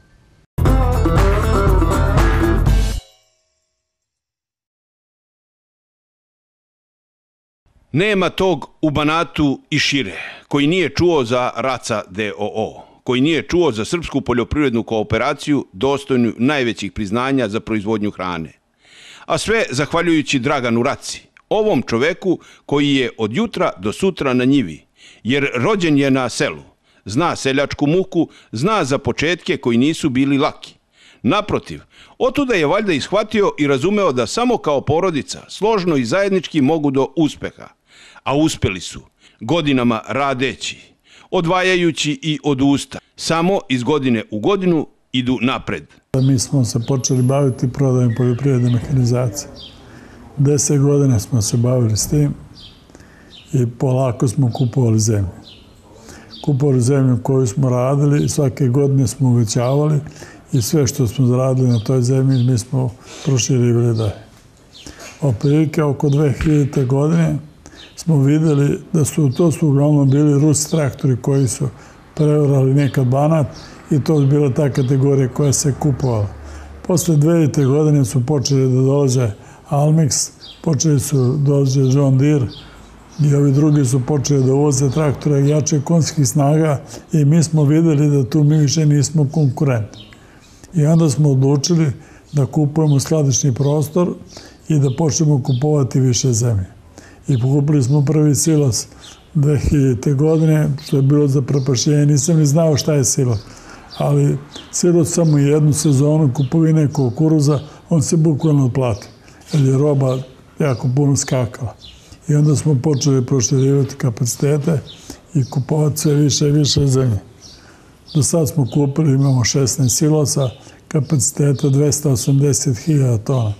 Nema tog u Banatu i šire, koji nije čuo za Raca d o o, koji nije čuo za srpsku poljoprivrednu kooperaciju dostojnu najvećih priznanja za proizvodnju hrane. A sve zahvaljujući Draganu Raci, ovom čoveku koji je od jutra do sutra na njivi, jer rođen je na selu, zna seljačku muku, zna za početke koji nisu bili laki. Naprotiv, otuda je valjda ishvatio i razumeo da samo kao porodica, složno i zajednički mogu do uspeha. A uspeli su, godinama radeći, odvajajući i od usta, samo iz godine u godinu idu napred.
Mi smo se počeli baviti prodajom poljoprivredne mehanizacije. Deset godina smo se bavili s tim i polako smo kupovali zemlju. Kupovali zemlju koju smo radili i svake godine smo uvećavali i sve što smo zaradili na toj zemlji mi smo proširivali dalje. Otprilike oko dve hiljadite. godine smo vidjeli da su to su uglavnom bili ruski traktori koji su preorali nekad Banat i to je bila ta kategorija koja se kupovala. Posle dve hiljadite. godine su počeli da dolaze Almix, počeli su dolaze John Deere i ovi drugi su počeli da uvoze traktore jače konjskih snaga i mi smo vidjeli da tu mi više nismo konkurenti. I onda smo odlučili da kupujemo skladišni prostor i da počnemo kupovati više zemlje. I pokupili smo prvi silos dve hiljadite. godine, što je bilo za prepašenje. Nisam ni znao šta je silos. Ali silos samo jednu sezonu kupovine kukuruza, on se bukvalno otplati. Jer je roba jako puno skakala. I onda smo počeli proširivati kapacitete i kupovati sve više i više zemlje. Do sad smo kupili, imamo šesnaest silosa, kapaciteta dvesta osamdeset hiljada tona.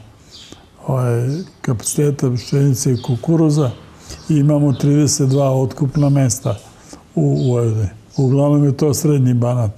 Kapaciteta pšenice i kukuruza i imamo trideset dva otkupna mesta u Vojvodini. Uglavnom je to srednji Banat.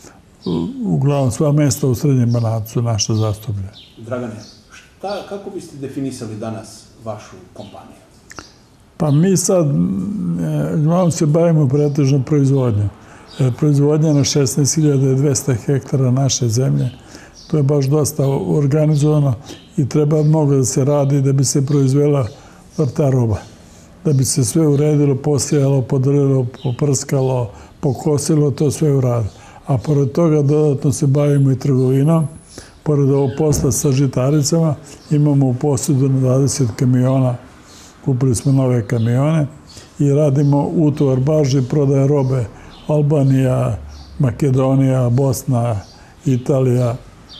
Uglavnom sva mesta u srednjem Banatu su naše zastupljene.
Dragane, šta, kako biste definisali danas vašu kompaniju?
Pa mi sad uglavnom se bavimo pretežno proizvodnjom. Proizvodnja na šesnaest hiljada dvesta hektara naše zemlje. To je baš dosta organizovano i treba mnogo da se radi da bi se proizvela ta roba. Da bi se sve uredilo, posijalo, podrilo, poprskalo, pokosilo, to sve uradilo. A pored toga dodatno se bavimo i trgovinom. Pored ovog posla sa žitaricama imamo u posjedu na dvadeset kamiona. Kupili smo nove kamione i radimo utovar barži, prodaje robe Albanija, Makedonija, Bosna, Italija.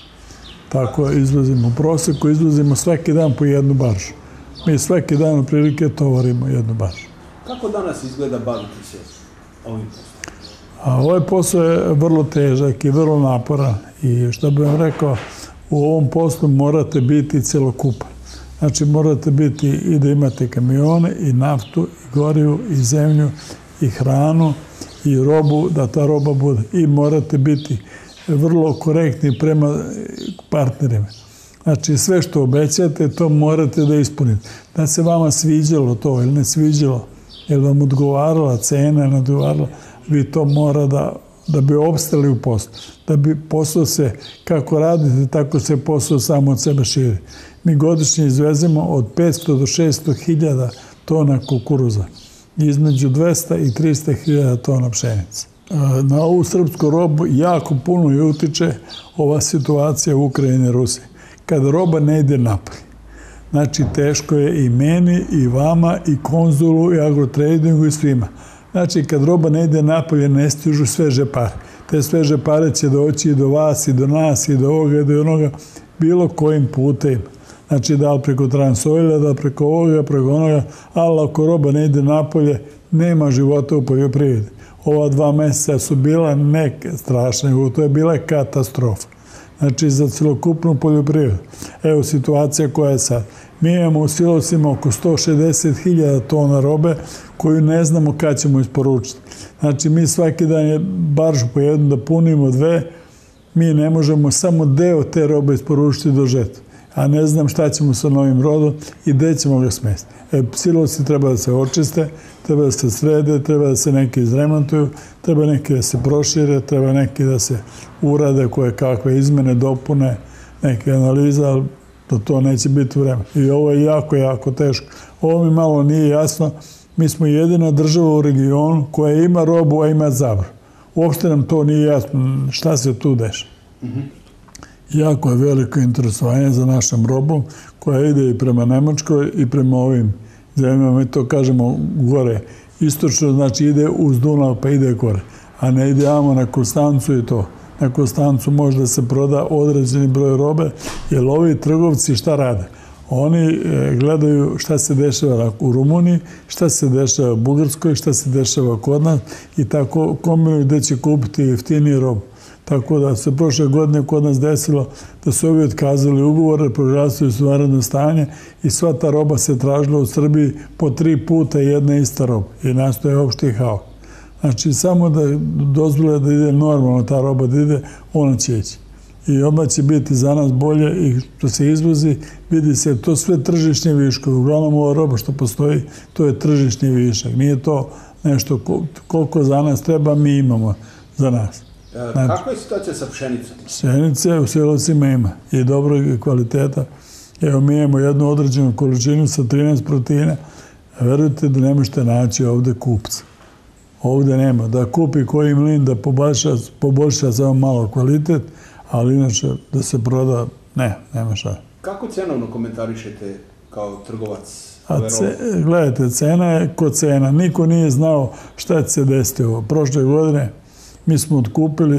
Tako izvozimo u proseku, izvozimo svaki dan po jednu baržu. Mi svaki dan otprilike tovarimo jednu baržu.
Kako danas izgleda baviti se ovim poslom?
A ovaj posao je vrlo težak i vrlo naporan. I što bih vam rekao, u ovom poslu morate biti celokupan. Znači morate biti i da imate kamione, i naftu, i gorivu, i zemlju, i hranu, i robu, da ta roba bude. I morate biti vrlo korektni prema partnerima. Znači, sve što obećate, to morate da ispunite. Da se vama sviđalo to ili ne sviđalo, jer vam odgovarala cena, ne odgovarala, vi to mora da, da bi opstali u poslu. Da bi posao se, kako radite, tako se posao samo od sebe širi. Mi godišnje izvezemo od petsto do šesto hiljada tona kukuruza. Između dvesta i trista hiljada tona pšenice. Na ovu srpsku robu jako puno i utiče ova situacija u Ukrajini i Rusiji. Kada roba ne ide napolje. Znači, teško je i meni, i vama, i konzulu, i agrotradingu, i svima. Znači, kad roba ne ide napolje, ne stižu sveže pare. Te sveže pare će doći i do vas, i do nas, i do ovoga, i do onoga, bilo kojim putem. Znači, da li preko Transoila, da li preko ovoga, preko onoga, ali ako roba ne ide napolje, nema života u poljoprivredi. Ova dva meseca su bila neke strašne, to je bila katastrofa. Znači, za celokupnu poljoprivredu. Evo situacija koja je sad. Mi imamo u silosima oko sto šezdeset hiljada tona robe koju ne znamo kad ćemo isporučiti. Znači, mi svaki dan je baržu po jednu da punimo dve, mi ne možemo samo deo te robe isporučiti do žetve. A ne znam šta ćemo sa novim rodom i gde ćemo ga smestiti. E, silosi treba da se očiste, treba da se srede, treba da se neki izremontuju, treba neki da se prošire, treba neki da se urade koje kakve izmene, dopune, neke analize, ali to neće biti vreme. I ovo je jako, jako teško. ovo mi malo nije jasno. Mi smo jedina država u regionu koja ima robu, a ima zabranu. Uopšte nam to nije jasno šta se tu deša. Jako je veliko interesovanje za našom robom koja ide i prema Nemačkoj i prema ovim zemljama. Mi to kažemo gore istočno, znači ide uz Dunav pa ide gore. A ne ide amo na Konstancu i to. Na Konstancu može da se proda određeni broj robe, jer ovi trgovci šta rade? Oni gledaju šta se dešava u Rumuniji, šta se dešava u Bugarskoj, šta se dešava kod nas i tako kombinuju gde će kupiti jeftiniju robu. Tako da se prošle godine kod nas desilo da su ovi otkazali ugovore, proglasili su vanredno stanje i sva ta roba se tražila u Srbiji po tri puta jedna ista roba i nastoje opšti haos. Znači, samo da dozvole da ide normalno ta roba, da ide, ona će ići. I odmah će biti za nas bolje i što se izvozi, vidi se, to sve tržišnje viške. Uglavnom ova roba što postoji, to je tržišnji višak. Nije to nešto koliko za nas treba, mi imamo za nas.
Kako je situacija sa pšenicom?
Pšenice u silovcima ima i dobrog kvaliteta. Evo, mi imamo jednu određenu količinu sa trinaest proteina. Verujte da ne možete naći ovde kupca. Ovde nema. Da kupi koji mlin, da poboljša samo malo kvalitet, ali inače da se proda, ne, nema šta.
Kako cenovno komentarišete kao trgovac?
Gledajte, cena je ko cena. Niko nije znao šta će se desiti ovo. Prošle godine mi smo otkupili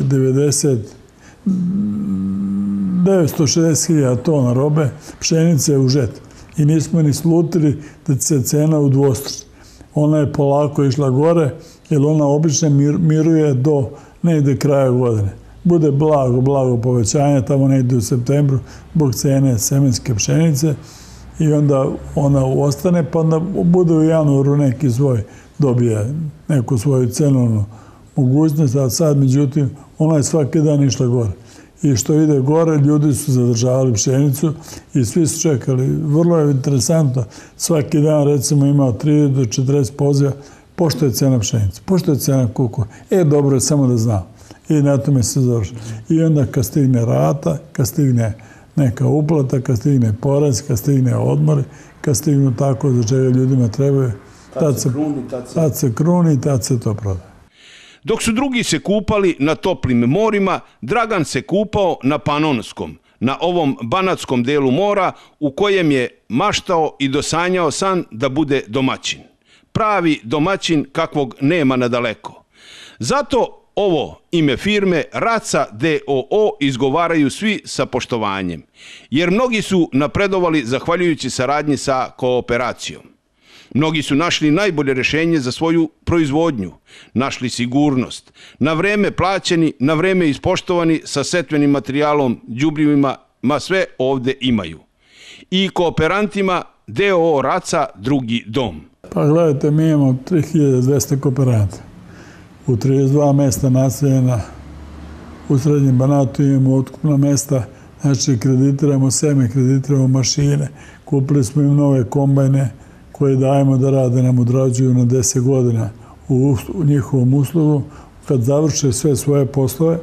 devetsto šezdeset hiljada tona robe pšenice u žet. I nismo ni slutili da će se cena udvostručiti. Ona je polako išla gore, jer ona obično miruje do negde kraja godine. Bude blago, blago povećanje, tamo negde u septembru, zbog cene semenske pšenice i onda ona ostane, pa onda bude u januaru neki svoj, dobije neku svoju cenovnu mogućnost, a sad, međutim, ona je svaki dan išla gore. I što ide gore, ljudi su zadržavali pšenicu i svi su čekali. Vrlo je interesantno, svaki dan, recimo, imao trideset do četrdeset poziva, pošto je cena pšenice, pošto je cena kukura. E, dobro je, samo da znam. I na tome se završi. I onda kad stigne rata, kad stigne neka uplata, kad stigne porez, kad stigne odmor, kad stignu tako za čega ljudima trebaju, tad se kruni, tad se to prodaje.
Dok su drugi se kupali na toplim morima, Dragan se kupao na Panonskom, na ovom banatskom delu mora u kojem je maštao i dosanjao san da bude domaćin. Pravi domaćin kakvog nema nadaleko. Zato ovo ime firme Raca d o o izgovaraju svi sa poštovanjem, jer mnogi su napredovali zahvaljujući saradnji sa kooperacijom. Mnogi su našli najbolje rješenje za svoju proizvodnju, našli sigurnost, na vreme plaćeni, na vreme ispoštovani sa setvenim materijalom, đubrivima, ma sve ovde imaju. I kooperantima d o o Raca drugi dom.
Pa gledajte, mi imamo tri hiljade dvesta kooperanta. U trideset dva mesta naseljena, u Srednjem Banatu imamo otkupna mesta, znači kreditiramo seme, kreditiramo mašine, kupili smo im nove kombajne koje dajemo da rade, nam odrađuju na deset godina u njihovom uslugu. Kad završe sve svoje poslove,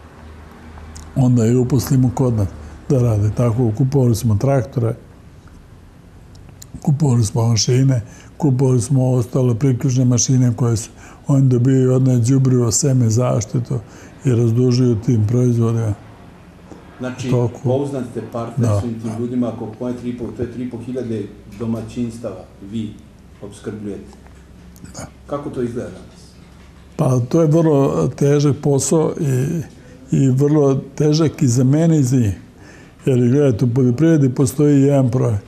onda i uposlimo kod nas da rade. Tako, kupovali smo traktore, kupovali smo mašine, kupovali smo ostale priključne mašine koje su oni dobijaju od nas đubrivo, seme, zaštitu i razdužuju tim proizvodima.
Znači, pouznat ste partner svim tim ljudima, ako poje tri i po hiljade domaćinstava vi obskrbljujete. Kako to izgleda danas?
Pa to je vrlo težak posao i vrlo težak i za mene i za njih. Jer, gledajte, u poljoprivredi postoji jedan projekt.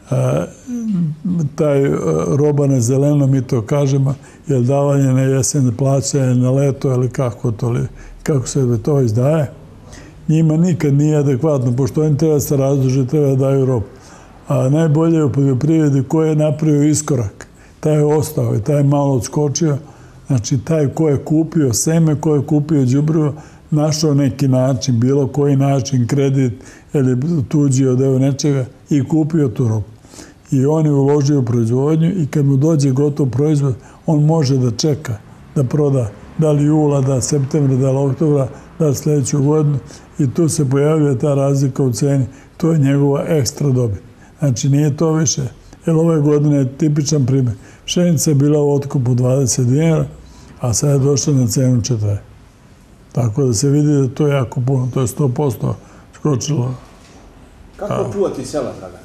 Taj roba na zeleno, mi to kažemo, je davanje na jesen, plaćanje na leto ili kako se to izdaje. Njima nikad nije adekvatno, pošto oni treba se razduže, treba da daju robu. A najbolje je u poljoprivredi ko je napravio iskorak. Taj je ostao i taj je malo odskočio. Znači, taj ko je kupio seme, ko je kupio đubrivo, našao neki način, bilo koji način, kredit ili tuđi od evo nečega i kupio tu robu. I on je uložio u proizvodnju i kad mu dođe gotov proizvod, on može da čeka, da proda da li jula, da li septembra, da li oktobra, da li sljedeću godinu i tu se pojavlja ta razlika u ceni. To je njegova ekstra dobit. Znači, nije to više Jer ove godine je tipičan primjer. Pšenica je bila u otkupu dvadeset dinara, a sad je došla na cenu četrdeset. Tako da se vidi da to je jako puno, to je sto posto skočilo.
Kako čuvati sela, Dragan?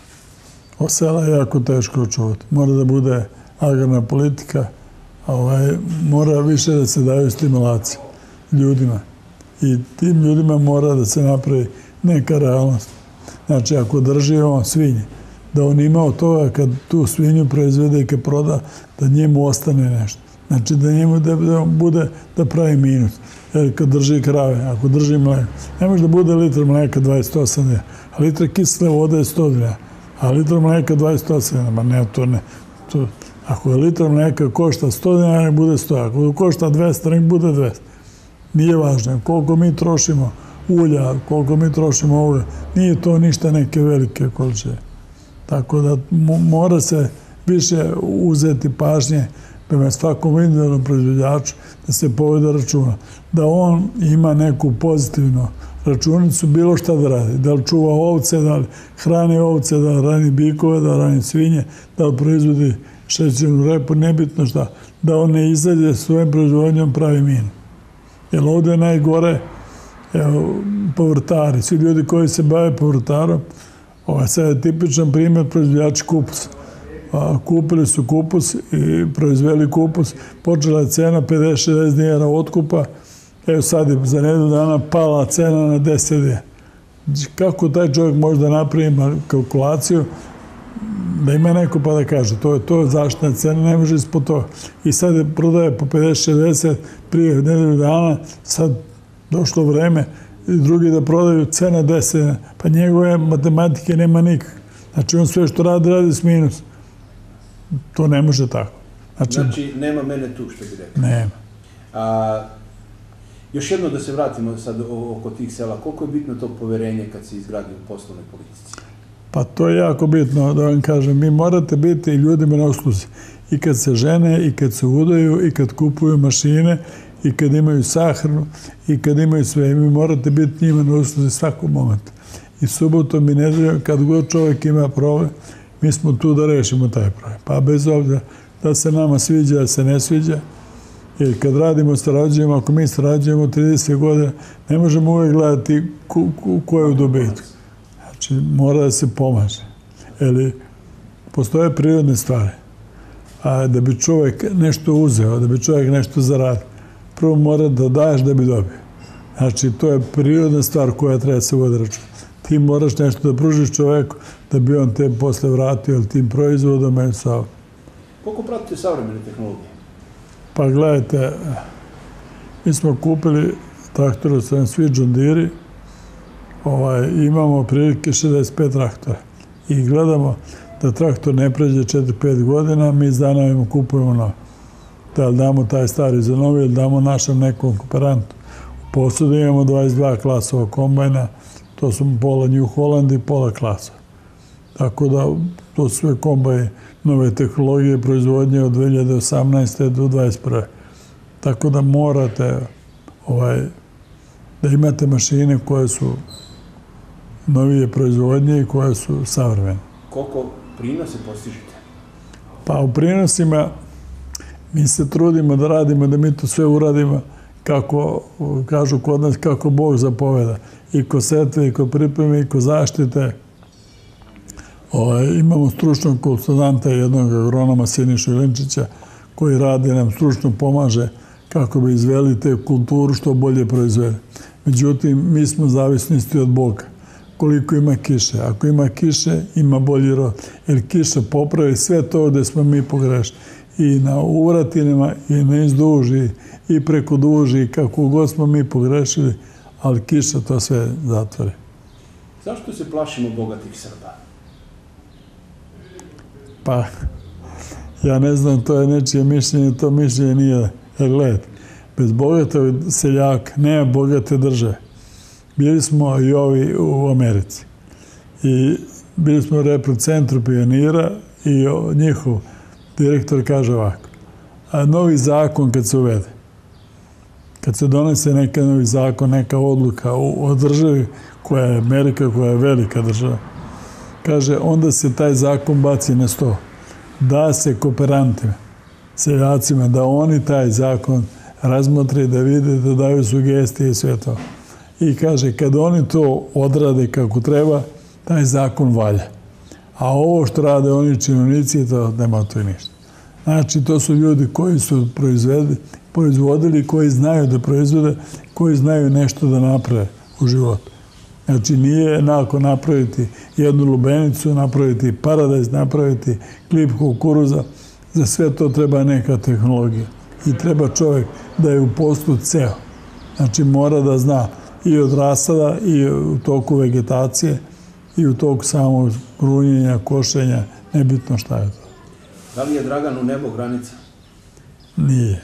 O sela je jako teško čuvati. Mora da bude agrarna politika, a ovaj, mora više da se daju stimulacije ljudima. I tim ljudima mora da se napravi neka realnost. Znači, ako drži on svinje, da on ima od toga kad tu svinju proizvede i kad proda, da njemu ostane nešto. Znači, da njemu da, da bude da pravi minus. Jer kad drži krave, ako drži mleko, ne može da bude litra mleka dvadeset osam dinara, a litra kisele vode je sto dinara, a litra mleka dvadeset osam dinara, ma ne, to ne. To, ako je litra mleka košta sto dinara, nek bude sto, ako košta dvesta, nek bude dvesta. Nije važno koliko mi trošimo ulja, koliko mi trošimo ovoga, nije to ništa neke velike količine. Tako da mora se više uzeti pažnje prema svakom individualnom proizvođaču, da se povede računa, da on ima neku pozitivnu računicu, bilo šta da radi, da li čuva ovce, da li hrani ovce, da li rani bikove, da li rani svinje, da li proizvodi šećernu repu, nebitno šta, da on ne izađe svojim proizvodnjom pravi minu. Jer ovdje je najgore, evo, povrtari, svi ljudi koji se bave povrtarom, ovaj sad je tipičan primjer proizvođači kupusa. Kupili su kupus i proizveli kupus, počela je cena pedeset šezdeset dinara otkupa, evo sad je za nedelju dana pala cena na deset dinara. Kako taj čovjek može da napravi kalkulaciju, da ima neko pa da kaže, to je to zaštitna cena, ne može ispod toga. I sad je prodaje po pedeset šezdeset prije nedelju dana, sad došlo vreme i drugi da prodaju cena deset dinara, pa njegove matematike nema nikak. Znači on sve što radi, radi s minusom. To ne može tako.
Znači, znači nema mene tu, što bi rekao.
Nema.
A, još jedno da se vratimo sad oko tih sela. Koliko je bitno to poverenje kad se izgradi u poslovnoj politici?
Pa to je jako bitno, da vam kažem. Mi morate biti ljudima na usluzi. I kad se žene, i kad se udaju, i kad kupuju mašine, i kad imaju sahranu, i kad imaju sve. Mi morate biti njima na usluzi svakog momenta. I subotom i nedeljom, kad god čovjek ima problem, mi smo tu da rešimo taj problem. Pa bez obzira da se nama sviđa, da se ne sviđa. Jer kad radimo, sarađujemo, ako mi sarađujemo trideset godina, ne možemo uvijek gledati ko je u dobitku. Znači, mora da se pomaže. Jer postoje prirodne stvari. A da bi čovjek nešto uzeo, da bi čovjek nešto zaradio, prvo mora da daješ da bi dobio. Znači, to je prirodna stvar koja treba se vodi račun. Ti moraš nešto da pružiš čovjeku da bi on te posle vratio ili tim proizvodom ili sa...
Koliko pratite savremene tehnologije?
Pa gledajte, mi smo kupili traktore, su nam svi John Deere, imamo prilike šezdeset pet traktora i gledamo da traktor ne pređe četiri pet godina, mi zanovimo, kupujemo novo. Da li damo taj stari za novi ili damo našem nekom kooperantu. U posudu imamo dvadeset dva klasova kombajna, to su pola New Holland i pola klasa. Tako da to su sve kombaje nove tehnologije proizvodnje od dve hiljade osamnaeste. do dvadeset prve. Tako da morate da imate mašine koje su novije proizvodnje i koje su savremene.
Koliko prinose postižete?
Pa u prinosima mi se trudimo da radimo, da mi to sve uradimo kako, kažu kod nas, kako Bog zapoveda. I ko setve, i ko pripreme, i ko zaštite. Imamo stručnog konsultanta, jednog agronoma Sinišu Ilinčića, koji radi nam stručno pomaže kako bi izveli te kulturu što bolje proizvede. Međutim, mi smo zavisnosti od Boga. Koliko ima kiše. Ako ima kiše, ima bolji rod. Jer kiša popravi sve to gde smo mi pogrešni. I na uvratinama, i na izduži, i preko duži, kako god smo mi pogrešili, ali kiša to sve zatvori.
Zašto se plašimo bogatih Srba?
Pa, ja ne znam, to je nečije mišljenje, to mišljenje nije. Jer gledajte, bez bogatog seljaka nema bogate države. Bili smo i ovi u Americi. I bili smo u repro centru pionira i njihov direktor kaže ovako. A novi zakon kad se uvede, kad se donese neka novi zakon, neka odluka o državi koja je Amerika, koja je velika država, kaže, onda se taj zakon baci na sto. Da se kooperantima, seljacima, da oni taj zakon razmotre, da vide, da daju sugestije i sve to. I kaže, kad oni to odrade kako treba, taj zakon valja. A ovo što rade oni činovnici, to nema to i ništa. Znači, to su ljudi koji su proizvodili, koji znaju da proizvode, koji znaju nešto da naprave u životu. Znači, nije jednako napraviti jednu lubenicu, napraviti paradajz, napraviti klip kukuruza. Za sve to treba neka tehnologija. I treba čovjek da je u poslu ceo. Znači, mora da zna i od rasada, i u toku vegetacije, i u toku samog grunjenja, košenja, nebitno šta je to.
Da li je Draganu nebo granica?
Nije.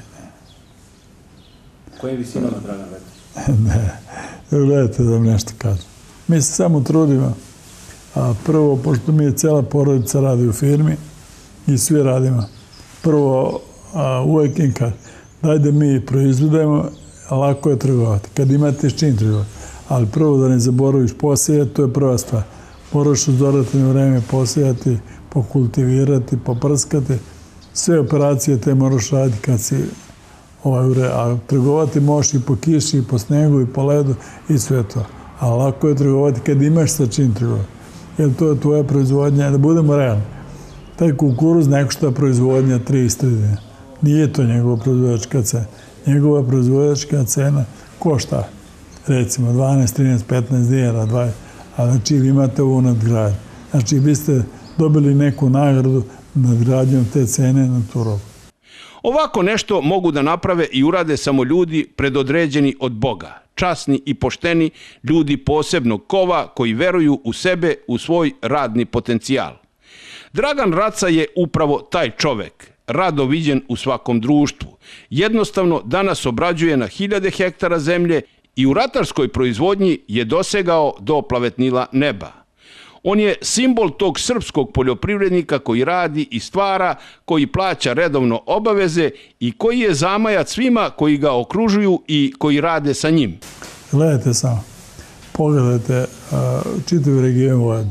Kojim visinama Dragan leti?
Ne, gledajte da vam nešto kažem. Mi se samo trudimo. A prvo, pošto mi je cela porodica radi u firmi i svi radimo. Prvo, uvijek im kažem, daj da mi proizvodimo, lako je trgovati. Kad imate s čim trgovati. Ali prvo da ne zaboraviš posijati, to je prva stvar. Moraš u dodatno vreme posijati, pokultivirati, poprskati. Sve operacije te moraš raditi kad si ovaj ure. A trgovati možeš i po kiši, i po snegu, i po ledu, i sve to. A lako je trgovati kad imaš sa čim trgovati. Jer to je tvoja proizvodnja, da budemo realni. Taj kukuruz ne košta proizvodnja tri dinara. Nije to njegova proizvodačka cena. Njegova proizvodačka cena košta recimo dvanaest, trinaest, petnaest dinara, dvadeset. A znači vi imate ovu nadgradnju. Znači vi ste dobili neku nagradu nadgradnjom te cene na tu robu.
Ovako nešto mogu da naprave i urade samo ljudi predodređeni od Boga, časni i pošteni, ljudi posebnog kova koji veruju u sebe, u svoj radni potencijal. Dragan Raca je upravo taj čovek, rado viđen u svakom društvu. Jednostavno danas obrađuje na hiljade hektara zemlje i u ratarskoj proizvodnji je dosegao do plavetnila neba. On je simbol tog srpskog poljoprivrednika koji radi i stvara, koji plaća redovno obaveze i koji je zamajac svima koji ga okružuju i koji rade sa njim.
Gledajte samo, pogledajte čitav region Vojvodine.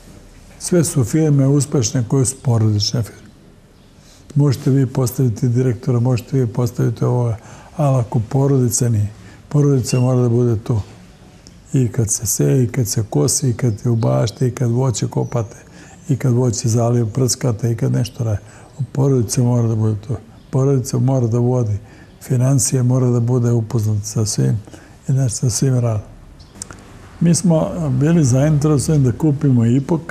Sve su firme uspešne koje su porodične firme. Možete vi postaviti direktora, možete vi postaviti ovoga, ali ako porodica nije, porodica mora da bude tu. I kad se seje, i kad se kosi, i kad je u bašti, i kad voće kopate, i kad voće zalije prskate, i kad nešto radi. Porodica mora da bude tu. Porodica mora da vodi financije, mora da bude upoznat sa svim i nešto sa svim radom. Mi smo bili zainteresovani da kupimo Ipok.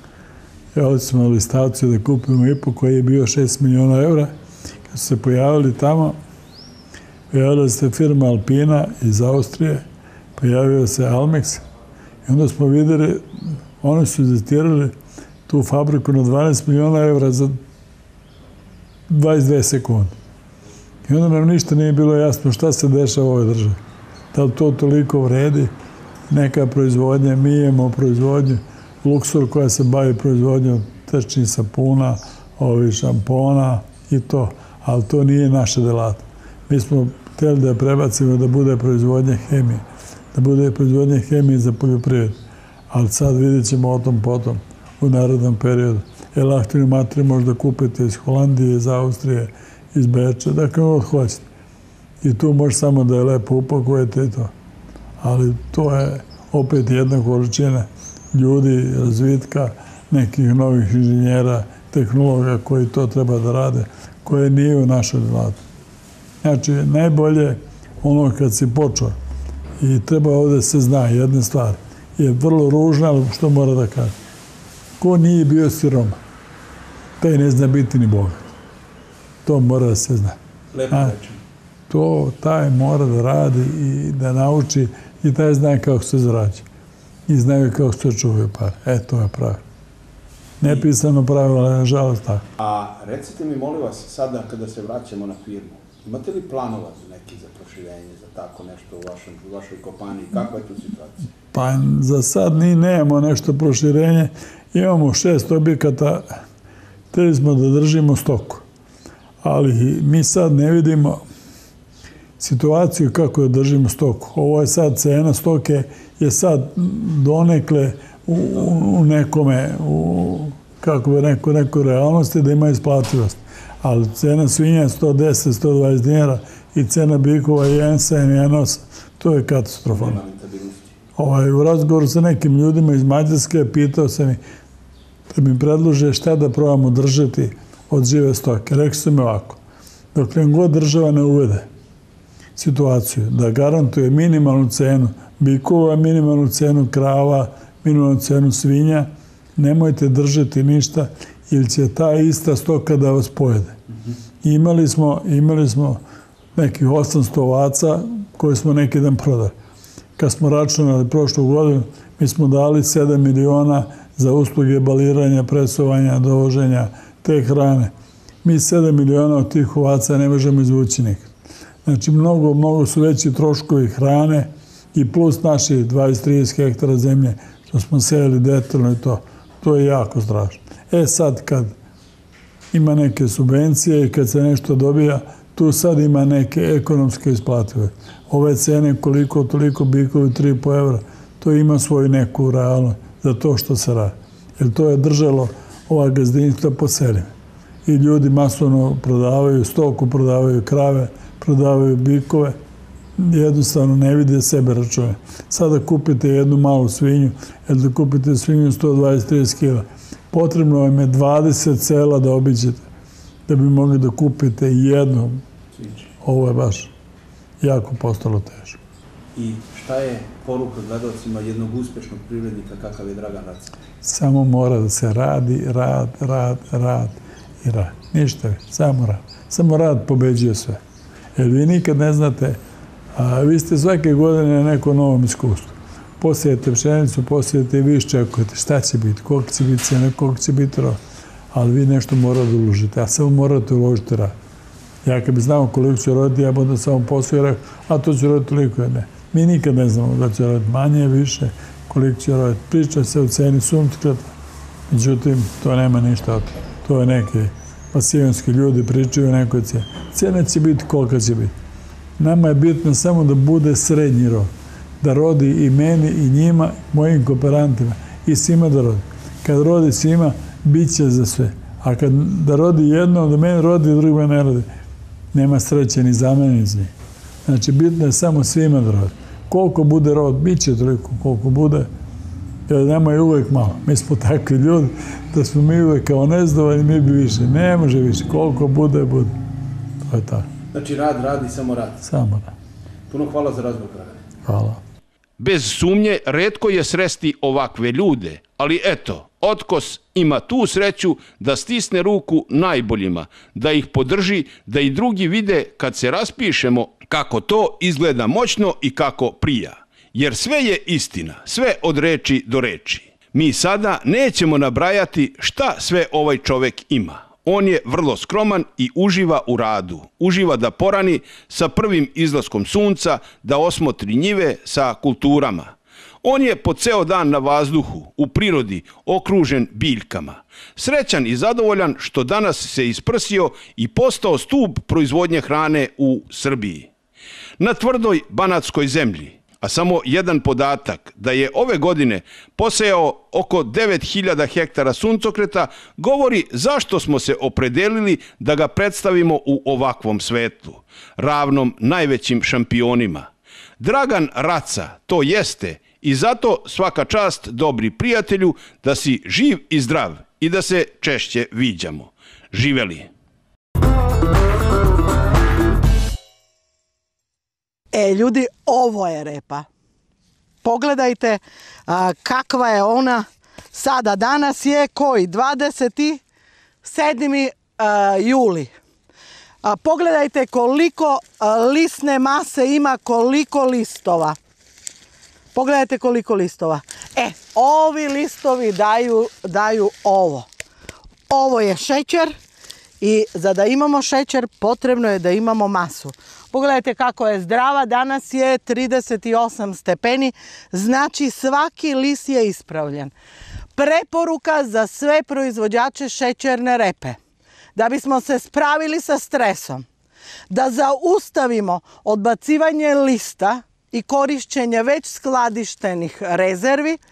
Ovdje smo na listaciju da kupimo Ipok koji je bio šest miliona evra. Kad su se pojavili tamo, pojavila se firma Alpina iz Austrije, pojavio se Almex i onda smo vidjeli, oni su izistirali tu fabriku na dvanaest miliona evra za dvadeset dve sekunde. I onda nam ništa nije bilo jasno šta se dešava u ovoj državi. Da li to toliko vredi, neka proizvodnja, mi imamo proizvodnju, Luxor koja se bavi proizvodnjom tečnih sapuna, ovih šampona i to, ali to nije naša delatnost. Mi smo htjeli da prebacimo da bude proizvodnja hemije, da bude proizvodnja hemije za poljoprivredu, ali sad vidjet ćemo o tom potom u narodnom periodu. Jer aktivnu materiju možda kupite iz Holandije, iz Austrije, iz Beča, dakle god hoćete. I tu može samo da je lepo upakujete i to. Ali to je opet jedna količina ljudi, razvitka, nekih novih inženjera, tehnologa koji to treba da rade, koje nije u našoj delatnosti. Znači, najbolje ono kad si počeo i treba ovdje se zna jedna stvar, je vrlo ružna, ali što mora da kaže. Ko nije bio siroma, taj ne zna biti ni Boga. To mora da se zna.
Lepo reći.
To taj mora da radi i da nauči i taj zna kako se zarađa. I znaju kako se čuvaju pare. E, to je pravilo. Nepisano pravilo, ali nažalost tako.
A recite mi, molim vas, sada kada se vraćamo na firmu, imate li planova za neki za proširenje, za tako nešto u vašoj kompaniji? Kakva je tu situacija?
Pa za sad ni nemamo nešto proširenje. Imamo šest objekata, htjeli smo da držimo stoku. Ali mi sad ne vidimo situaciju kako da držimo stoku. Ovo je sad cena stoke, je sad donekle u, u nekome, u, kako bi neko, nekoj realnosti da ima isplativost. Ali cena svinja je sto deset do sto dvadeset dinara i cena bikova je jedan sedam i jedan osam. To je katastrofalno. Ovaj, u razgovoru sa nekim ljudima iz Mađarske pitao sam ih da mi predlože šta da probamo držati od žive stoke. Rekli su mi ovako, dokle god država ne uvede situaciju da garantuje minimalnu cenu bikova, minimalnu cenu krava, minimalnu cenu svinja, nemojte držati ništa ili će ta ista stoka da vas pojede. Imali smo, imali smo nekih osamsto ovaca koje smo neki dan prodali. Kad smo računali prošlu godinu, mi smo dali sedam miliona za usluge baliranja, presovanja, dovoženja te hrane. Mi sedam miliona od tih ovaca ne možemo izvući nikad. Znači, mnogo, mnogo su veći troškovi hrane i plus naši dvadeset do trideset hektara zemlje što smo sejali detaljno i to. To je jako strašno. E sad, kad ima neke subvencije i kad se nešto dobija, tu sad ima neke ekonomske isplative. Ove cene koliko, toliko bikovi, tri i po evra, to ima svoju neku realnost za to što se radi. Jer to je držalo ova gazdinstva po selima. I ljudi masovno prodavaju stoku, prodavaju krave, prodavaju bikove, jednostavno ne vide sebe račune. Sada kupite jednu malu svinju, ili da kupite svinju sto dvadeset do trideset kila. Potrebno vam je dvadeset sela da obiđete, da bi mogli da kupite jedno. Ovo je baš jako postalo teško.
I šta je poruka gledalcima jednog uspešnog privrednika kakav je Dragan Raca?
Samo mora da se radi, rad, rad, rad i rad. Ništa, samo rad. Samo rad pobeđuje sve. Jer vi nikad ne znate, a vi ste svake godine na nekom novom iskustvu. Posijete pšenicu, posijete i vi iščekujete šta će biti, koliko će biti cena, koliko će biti rod. Ali vi nešto morate da uložite, a samo morate uložiti rad. Ja kad bi znao koliko ću roditi, ja budem samo posao i rekao, a to ću roditi toliko, ne. Mi nikad ne znamo da će roditi manje, više, koliko će roditi. Priča se o ceni suncokreta, međutim, to nema ništa od toga. To je neki pasivonski ljudi pričaju o nekoj cijeni. Cijena će biti kolika će biti. Nama je bitno samo da bude srednji rod. Da rodi i meni, i njima, mojim kooperantima, i svima da rodi. Kad rodi svima, bit će za sve. A kad da rodi jedno, da meni rodi, a drugima ne rodi, nema sreće ni za mene, ni za njih. Znači, bitno je samo svima da rodi. Koliko bude rod, bit će toliko koliko bude, jer nama je uvek malo. Mi smo takvi ljudi da smo mi uvek kao nezadovoljni, mi bi više. Ne može više. Koliko bude, bude. To je tako.
Znači, rad radi, samo rad.
Samo rad.
Puno hvala za razgovor, Dragane.
Hvala.
Bez sumnje, retko je sresti ovakve ljude, ali eto, Otkos ima tu sreću da stisne ruku najboljima, da ih podrži, da i drugi vide kad se raspišemo kako to izgleda moćno i kako prija. Jer sve je istina, sve od reči do reči. Mi sada nećemo nabrajati šta sve ovaj čovek ima. On je vrlo skroman i uživa u radu. Uživa da porani sa prvim izlaskom sunca, da osmotri njive sa kulturama. On je po ceo dan na vazduhu, u prirodi, okružen biljkama. Srećan i zadovoljan što danas se isprsio i postao stub proizvodnje hrane u Srbiji. Na tvrdoj banatskoj zemlji, a samo jedan podatak da je ove godine posejao oko devet hiljada hektara suncokreta, govori zašto smo se opredelili da ga predstavimo u ovakvom svetu, ravnom najvećim šampionima. Dragan Raca to jeste i zato svaka čast dobri prijatelju da si živ i zdrav i da se češće viđamo. Živeli!
E, ljudi, ovo je repa. Pogledajte a, kakva je ona sada. Danas je koji? dvadeset sedmi juli. A, pogledajte koliko a, lisne mase ima, koliko listova. Pogledajte koliko listova. E, ovi listovi daju, daju ovo. Ovo je šećer i za da imamo šećer potrebno je da imamo masu. Pogledajte kako je zdrava, danas je trideset osam stepeni, znači svaki list je ispravljen. Preporuka za sve proizvođače šećerne repe, da bismo se spravili sa stresom, da zaustavimo odbacivanje lista i korišćenje već skladištenih rezervi,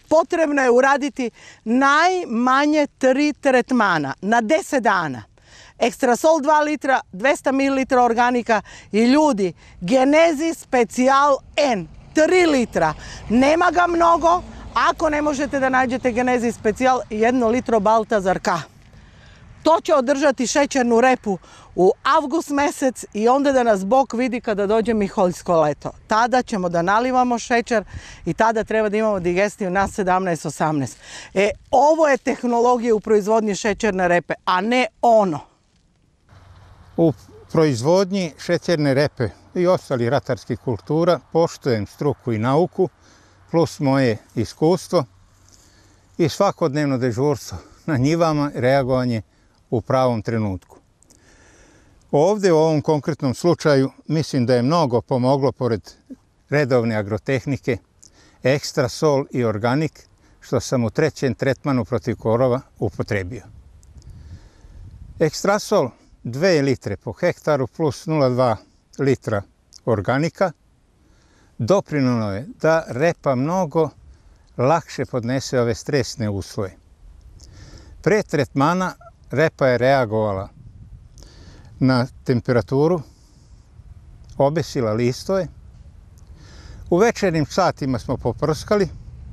potrebno je uraditi najmanje tri tretmana na deset dana. Ekstrasol dva litra, dvesta mililitara organika i ljudi, Genezis Specijal N, tri litra. Nema ga mnogo, ako ne možete da nađete Genezis Specijal, jedno litro Baltazar K. To će održati šećernu repu u avgust mesec i onda da nas Bog vidi kada dođe Miholjsko leto. Tada ćemo da nalivamo šećer i tada treba da imamo digestiju na sedamnaest osamnaest. E, ovo je tehnologija u proizvodnji šećerne repe, a ne ono.
U proizvodnji šećerne repe i ostali ratarskih kultura poštujem struku i nauku, plus moje iskustvo i svakodnevno dežurstvo na njivama, reagovanje u pravom trenutku. Ovdje u ovom konkretnom slučaju mislim da je mnogo pomoglo pored redovne agrotehnike, ekstrasol i organik, što sam u trećem tretmanu protiv korova upotrebio. Ekstrasol dve litre po hektaru plus nula zarez dva litra organika doprinelo je da repa mnogo lakše podnese ove stresne uslove. Pre tretmana repa je reagovala na temperaturu, obesila listove. U večernjim satima smo poprskali.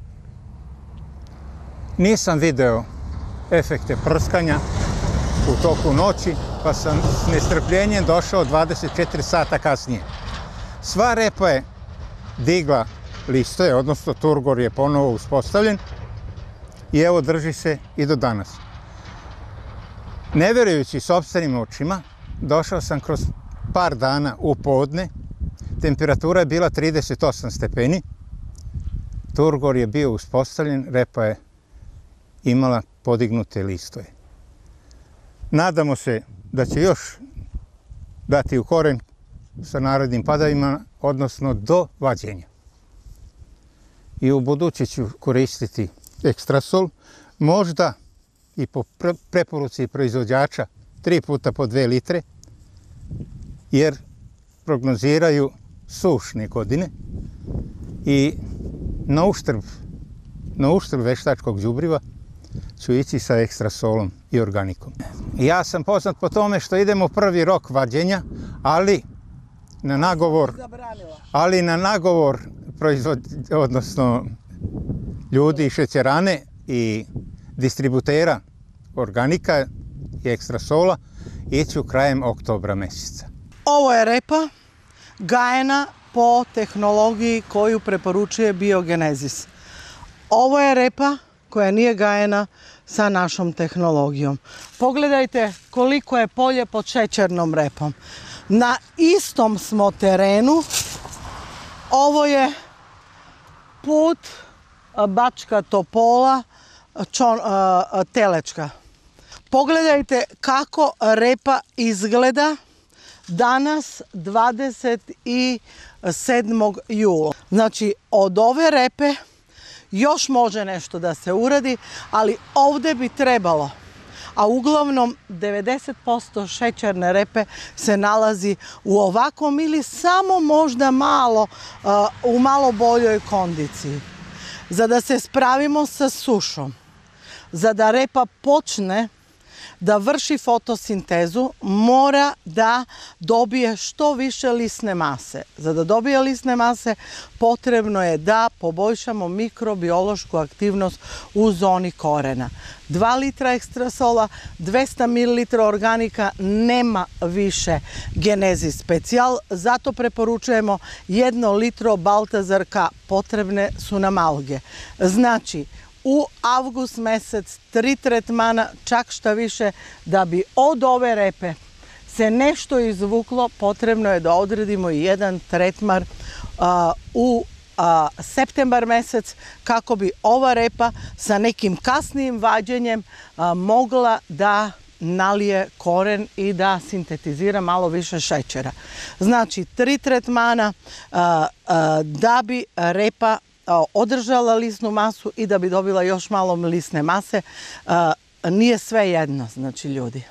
Nisam video efekte prskanja u toku noći, pa sam s nestrpljenjem došao dvadeset četiri sata kasnije. Sva repa je digla listove, odnosno turgor je ponovo uspostavljen i evo drži se i do danas. Ne verujući sopstvenim očima, došao sam kroz par dana u podne, temperatura je bila trideset osam stepeni, turgor je bio uspostavljen, repa je imala podignute listove. Nadamo se da će još dati u koren sa narednim padavima, odnosno do vađenja. I u buduće ću koristiti ekstrasol, možda i po preporuci proizvođača tri puta po dve litre, jer prognoziraju sušne godine i na uštrb, na uštrb veštačkog đubriva ću ići sa ekstrasolom i organikom. Ja sam poznat po tome što idemo u prvi rok vađenja, ali na nagovor, ali na nagovor proizvod, odnosno ljudi šećerane i distributera organika i ekstrasola iću krajem oktobra mjeseca.
Ovo je repa gajena po tehnologiji koju preporučuje Biogenezis. Ovo je repa koja nije gajena sa našom tehnologijom. Pogledajte koliko je polje pod šećernom repom. Na istom smo terenu. Ovo je put Bačka Topola, čon, uh, Telečka. Pogledajte kako repa izgleda danas dvadeset sedmog jula. Znači od ove repe još može nešto da se uradi, ali ovdje bi trebalo, a uglavnom devedeset posto šećerne repe se nalazi u ovakvom ili samo možda malo, uh, u malo boljoj kondiciji. Za da se spravimo sa sušom, za da repa počne da vrši fotosintezu, mora da dobije što više lisne mase. Za da dobije lisne mase potrebno je da poboljšamo mikrobiološku aktivnost u zoni korena. dva litra ekstrasola, dvesta mililitara organika, nema više Genezis Specijal, zato preporučujemo jedno litro Baltazar K, potrebne su nam alge. Znači, u avgust mesec tri tretmana, čak šta više, da bi od ove repe se nešto izvuklo, potrebno je da odredimo i jedan tretman uh, u uh, septembar mesec, kako bi ova repa sa nekim kasnijim vađenjem uh, mogla da nalije koren i da sintetizira malo više šećera. Znači, tri tretmana uh, uh, da bi repa održala lisnu masu i da bi dobila još malo lisne mase. Nije sve jedno, znači ljudi.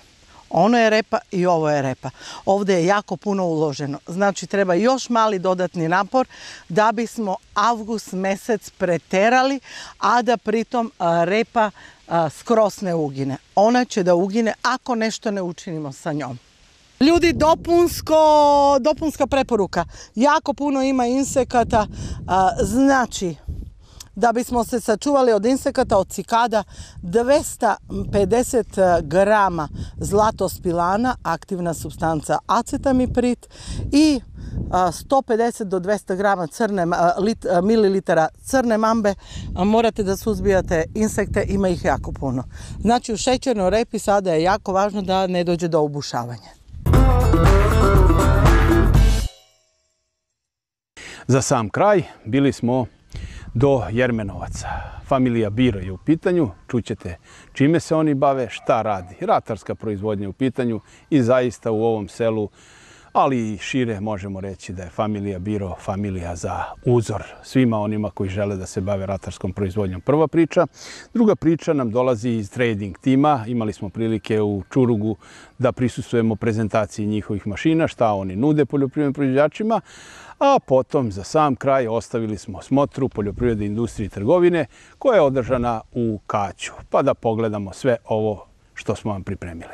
Ono je repa i ovo je repa. Ovdje je jako puno uloženo. Znači treba još mali dodatni napor da bismo avgust mjesec preterali, a da pritom repa skroz ne ugine. Ona će da ugine ako nešto ne učinimo sa njom. Ljudi, dopunsko, dopunska preporuka. Jako puno ima insekata, znači da bismo se sačuvali od insekata, od cikada, dvesta pedeset grama zlatospilana, aktivna supstanca acetamiprid i sto pedeset do dvesta grama crne, lit, mililitara crne mambe. Morate da suzbijate insekte, ima ih jako puno. Znači u šećernoj repi sada je jako važno da ne dođe do obušavanja.
Za sam kraj bili smo do Jermenovaca. Familija Biro je u pitanju, čućete čime se oni bave, šta radi. Ratarska proizvodnja je u pitanju i zaista u ovom selu, ali i šire možemo reći da je familija Biro familija za uzor svima onima koji žele da se bave ratarskom proizvodnjom. Prva priča. Druga priča nam dolazi iz trading tima. Imali smo prilike u Čurugu da prisustvujemo prezentaciji njihovih mašina, šta oni nude poljoprivrednim proizvođačima. A potom za sam kraj ostavili smo smotru poljoprivrede, industrije i trgovine koja je održana u Kaću. Pa da pogledamo sve ovo što smo vam pripremili.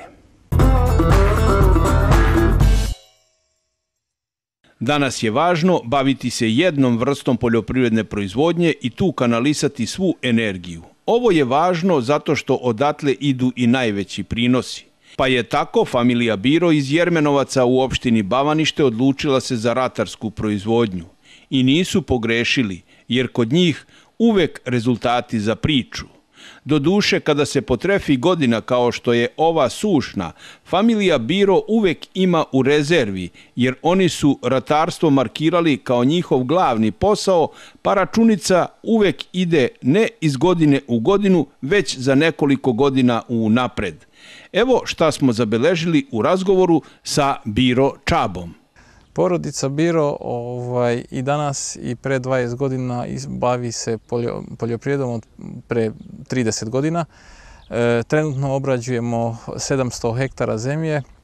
Danas je važno baviti se jednom vrstom poljoprivredne proizvodnje i tu kanalisati svu energiju. Ovo je važno zato što odatle idu i najveći prinosi. Pa je tako familija Biro iz Jermenovaca u opštini Bavanište odlučila se za ratarsku proizvodnju. I nisu pogrešili, jer kod njih uvek rezultati za priču. Doduše, kada se potrefi godina kao što je ova sušna, familija Biro uvek ima u rezervi, jer oni su ratarstvo markirali kao njihov glavni posao, pa računica uvek ide ne iz godine u godinu, već za nekoliko godina unapred. Evo šta smo zabeležili u razgovoru sa Biro Čabom.
Porodica Biro ovaj, i danas i pre dvadeset godina bavi se poljo, poljoprivredom od pre trideset godina. E, trenutno obrađujemo sedamsto hektara zemlje. E,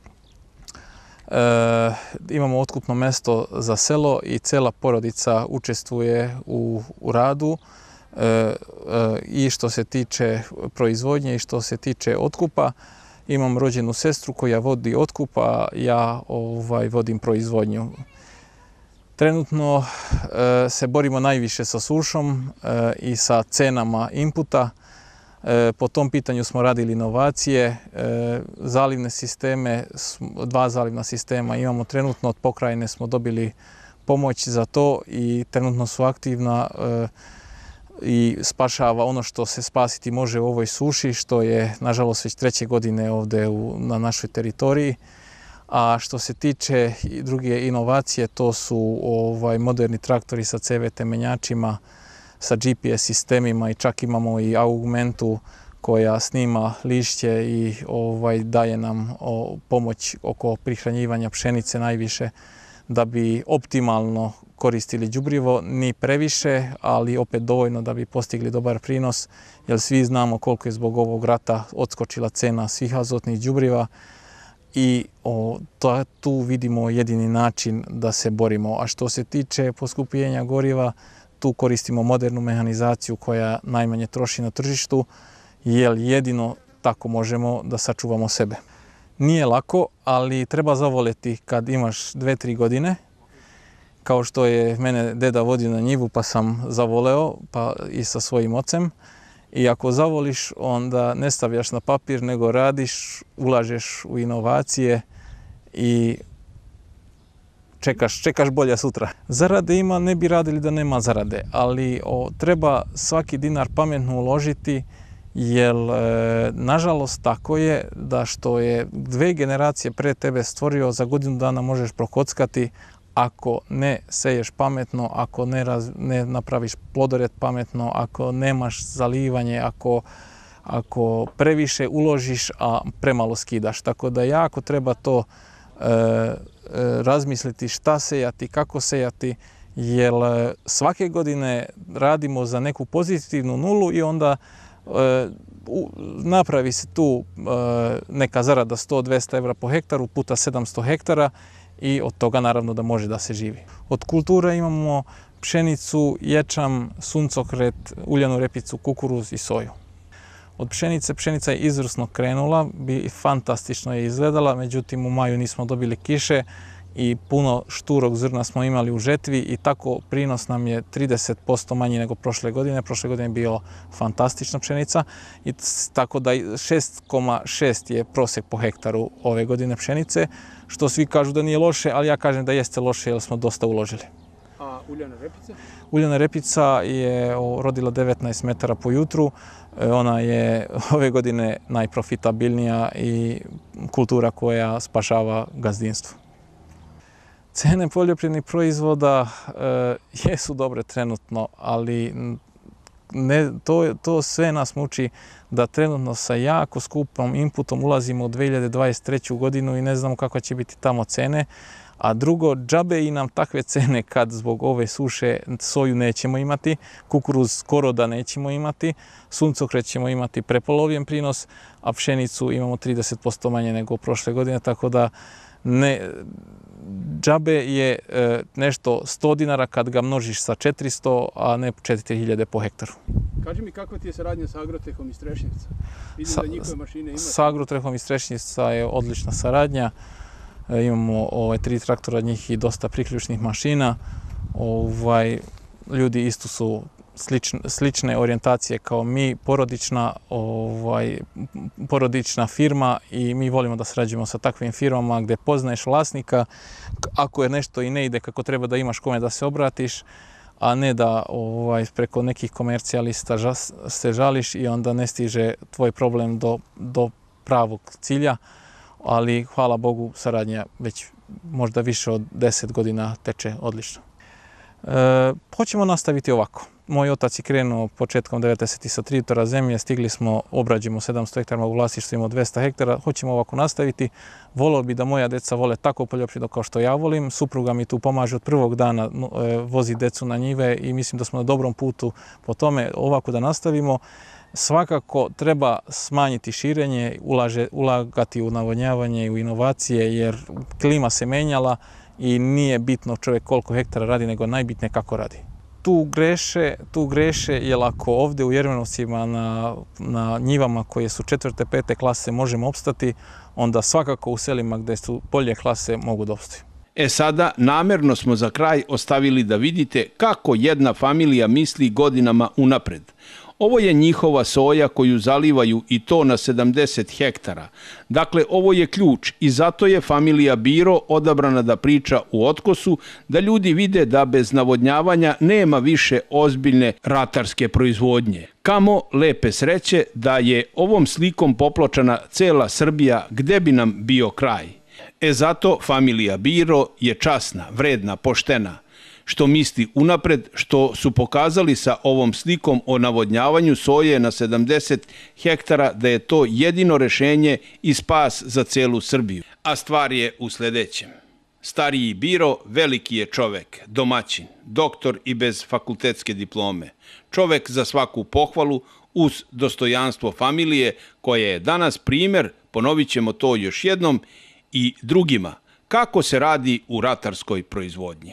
imamo otkupno mesto za selo i cela porodica učestvuje u, u radu. E, e, I što se tiče proizvodnje i što se tiče otkupa. Imam rođenu sestru koja vodi otkup, a ja ovaj, vodim proizvodnju. Trenutno e, se borimo najviše sa sušom e, i sa cenama inputa. E, po tom pitanju smo radili inovacije, e, zalivne sisteme, dva zalivna sistema imamo trenutno, od pokrajine smo dobili pomoć za to i trenutno su aktivna e, i spašava ono što se spasiti može u ovoj suši, što je nažalost već treće godine ovdje u, na našoj teritoriji. A što se tiče druge inovacije, to su ovaj, moderni traktori sa C V T menjačima, sa G P S sistemima i čak imamo i augmentu koja snima lišće i ovaj, daje nam o, pomoć oko prihranjivanja pšenice najviše da bi optimalno koristili đubrivo, ni previše, ali opet dovoljno da bi postigli dobar prinos, jer svi znamo koliko je zbog ovog rata odskočila cena svih azotnih đubriva i o, to, tu vidimo jedini način da se borimo. A što se tiče poskupljenja goriva, tu koristimo modernu mehanizaciju koja najmanje troši na tržištu, jer jedino tako možemo da sačuvamo sebe. Nije lako, ali treba zavoljeti kad imaš dve, tri godine, kao što je mene deda vodio na njivu pa sam zavoleo pa i sa svojim ocem. I ako zavoliš, onda ne stavljaš na papir, nego radiš, ulažeš u inovacije i čekaš, čekaš bolje sutra. Zarade ima, ne bi radili da nema zarade, ali o, treba svaki dinar pametno uložiti, jer e, nažalost tako je da što je dve generacije pre tebe stvorio, za godinu dana možeš prokockati ako ne seješ pametno, ako ne, raz, ne napraviš plodored pametno, ako nemaš zalivanje, ako, ako previše uložiš, a premalo skidaš. Tako da jako treba to e, e, razmisliti šta sejati, kako sejati, jer svake godine radimo za neku pozitivnu nulu i onda napravi se tu neka zarada sto do dvesta evra po hektaru puta sedamsto hektara i od toga naravno da može da se živi. Od kultura imamo pšenicu, ječam, suncokret, uljanu repicu, kukuruz i soju. Od pšenice, pšenica je izvrsno krenula, fantastično je izgledala, međutim u maju nismo dobili kiše i puno šturog zrna smo imali u žetvi i tako prinos nam je trideset posto manji nego prošle godine. Prošle godine je bio fantastična pšenica i tako da šest zarez šest je prosek po hektaru ove godine pšenice, što svi kažu da nije loše, ali ja kažem da jeste loše jer smo dosta uložili.
A uljana repica?
Uljana repica je rodila devetnaest metara po jutru. Ona je ove godine najprofitabilnija i kultura koja spašava gazdinstvo. Cene poljoprivrednih proizvoda e, jesu dobre trenutno, ali ne, to, to sve nas muči da trenutno sa jako skupom inputom ulazimo u dve hiljade dvadeset treću godinu i ne znamo kakva će biti tamo cene. A drugo, džabe i nam takve cene kad zbog ove suše soju nećemo imati, kukuruz skoro da nećemo imati, suncokret ćemo imati prepolovljen prinos, a pšenicu imamo trideset posto manje nego prošle godine, tako da ne, džabe je e, nešto sto dinara kad ga množiš sa četiristo, a ne četiri hiljade po hektaru.
Kaži mi kakva ti je saradnja sa Agrotehom i Strešnica? Vidim
Sa,
da njihove mašine imate.
Sa Agrotehom i Strešnica je odlična saradnja. E, imamo ovaj, tri traktora, njih i dosta priključnih mašina. Ovaj, ljudi isto su slične, slične orijentacije kao mi, porodična, ovaj, porodična firma i mi volimo da sarađujemo sa takvim firmama gdje poznaješ vlasnika. Ako je nešto i ne ide kako treba, da imaš kome da se obratiš, a ne da ovaj, preko nekih komercijalista ža, se žališ i onda ne stiže tvoj problem do, do pravog cilja. Ali hvala Bogu, saradnja već možda više od deset godina teče odlično. E, hoćemo nastaviti ovako. Moj otac je krenuo početkom devedesetih sa tri hektara zemlje, stigli smo, obrađujemo sedamsto hektara, u vlasništvu imamo dvesta hektara, hoćemo ovako nastaviti. Volio bi da moja deca vole tako poljoprivredu kao što ja volim, supruga mi tu pomaže od prvog dana, vozi decu na njive i mislim da smo na dobrom putu po tome ovako da nastavimo. Svakako treba smanjiti širenje, ulaže, ulagati u navodnjavanje i u inovacije jer klima se menjala i nije bitno čovjek koliko hektara radi, nego najbitnije kako radi. Tu greše, tu greše jer ako ovdje u Jermenovcima na, na njivama koje su četvrte, pete klase možemo opstati, onda svakako u selima gdje su bolje klase mogu da opstaju.
E sada, namerno smo za kraj ostavili da vidite kako jedna familija misli godinama unapred. Ovo je njihova soja koju zalivaju i to na sedamdeset hektara. Dakle, ovo je ključ i zato je familija Biro odabrana da priča u Otkosu, da ljudi vide da bez navodnjavanja nema više ozbiljne ratarske proizvodnje. Kamo lepe sreće da je ovom slikom popločana cela Srbija, gde bi nam bio kraj. E zato familija Biro je časna, vredna, poštena, što misli unapred, što su pokazali sa ovom slikom o navodnjavanju soje na sedamdeset hektara da je to jedino rešenje i spas za celu Srbiju. A stvar je u sledećem. Stariji Biro veliki je čovek, domaćin, doktor i bez fakultetske diplome. Čovek za svaku pohvalu uz dostojanstvo familije koja je danas primer, ponovit ćemo to još jednom, i drugima, kako se radi u ratarskoj proizvodnji.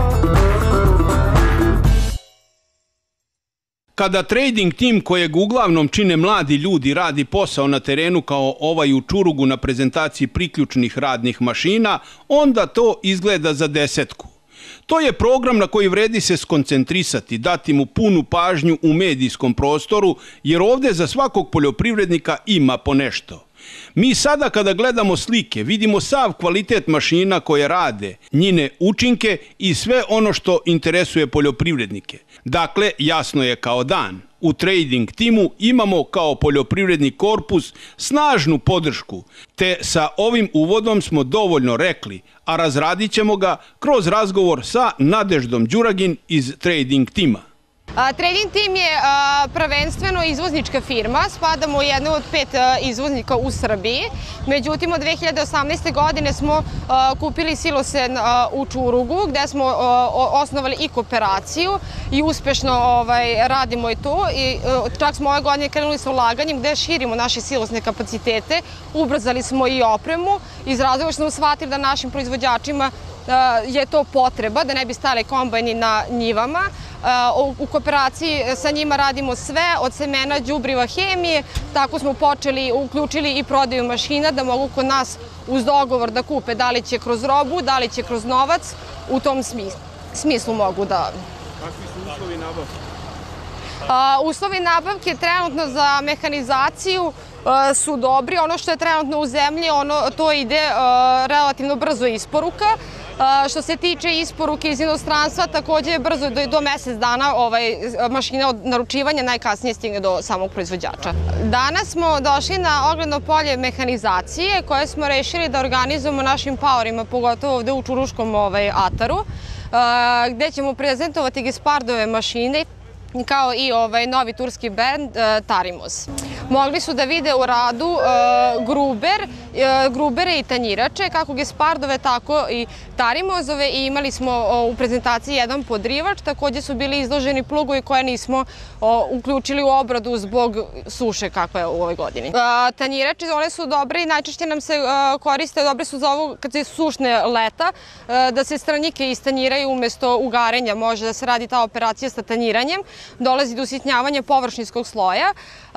Kada trading tim kojeg uglavnom čine mladi ljudi radi posao na terenu kao ovaj u Čurugu na prezentaciji priključnih radnih mašina, onda to izgleda za desetku. To je program na koji vredi se skoncentrisati, dati mu punu pažnju u medijskom prostoru, jer ovdje za svakog poljoprivrednika ima po nešto. Mi sada kada gledamo slike vidimo sav kvalitet mašina koje rade, njine učinke i sve ono što interesuje poljoprivrednike. Dakle, jasno je kao dan. U trading timu imamo kao poljoprivredni korpus snažnu podršku, te sa ovim uvodom smo dovoljno rekli, a razradit ćemo ga kroz razgovor sa Nadeždom Đuragin iz trading tima.
Trading Team je prvenstveno izvoznička firma, spadamo u jednu od pet izvoznika u Srbiji. Međutim, od dve hiljade osamnaeste. godine smo kupili silose u Čurugu, gde smo osnovali i kooperaciju i uspešno radimo i to. Čak smo ove godine krenuli sa ulaganjem gde širimo naše silosne kapacitete, ubrzali smo i opremu, iz razloga što smo shvatili da našim proizvođačima je to potreba, da ne bi stale kombajni na njivama. U kooperaciji sa njima radimo sve, od semena, đubriva, hemije, tako smo počeli, uključili i prodaju mašina da mogu kod nas uz dogovor da kupe da li će kroz robu, da li će kroz novac, u tom smislu mogu da...
Kakvi su uslovi nabavke?
Uslovi nabavke trenutno za mehanizaciju su dobri. Ono što je trenutno u zemlji, to ide relativno brzo isporuka. Što se tiče isporuke iz inostranstva, također je brzo do mesec dana mašina od naručivanja najkasnije stigne do samog proizvođača. Danas smo došli na ogledno polje mehanizacije koje smo rešili da organizujemo našim paorima, pogotovo ovde u Čuruškom ataru, gde ćemo prezentovati Gespardove mašine kao i novi turski brend Tarimos. Mogli su da vide u radu gruber, grubere i tanjirače, kako Gespardove, tako i Tarimozove, i imali smo u prezentaciji jedan podrivač. Također su bili izloženi plugovi koje nismo uključili u obradu zbog suše kakva je u ovoj godini. Tanjirače, one su dobre i najčešće nam se koriste, dobre su za ovo kad se sušne leta, da se stranjike istanjiraju umesto ugarenja, može da se radi ta operacija sa tanjiranjem. Dolazi do usitnjavanja površinskog sloja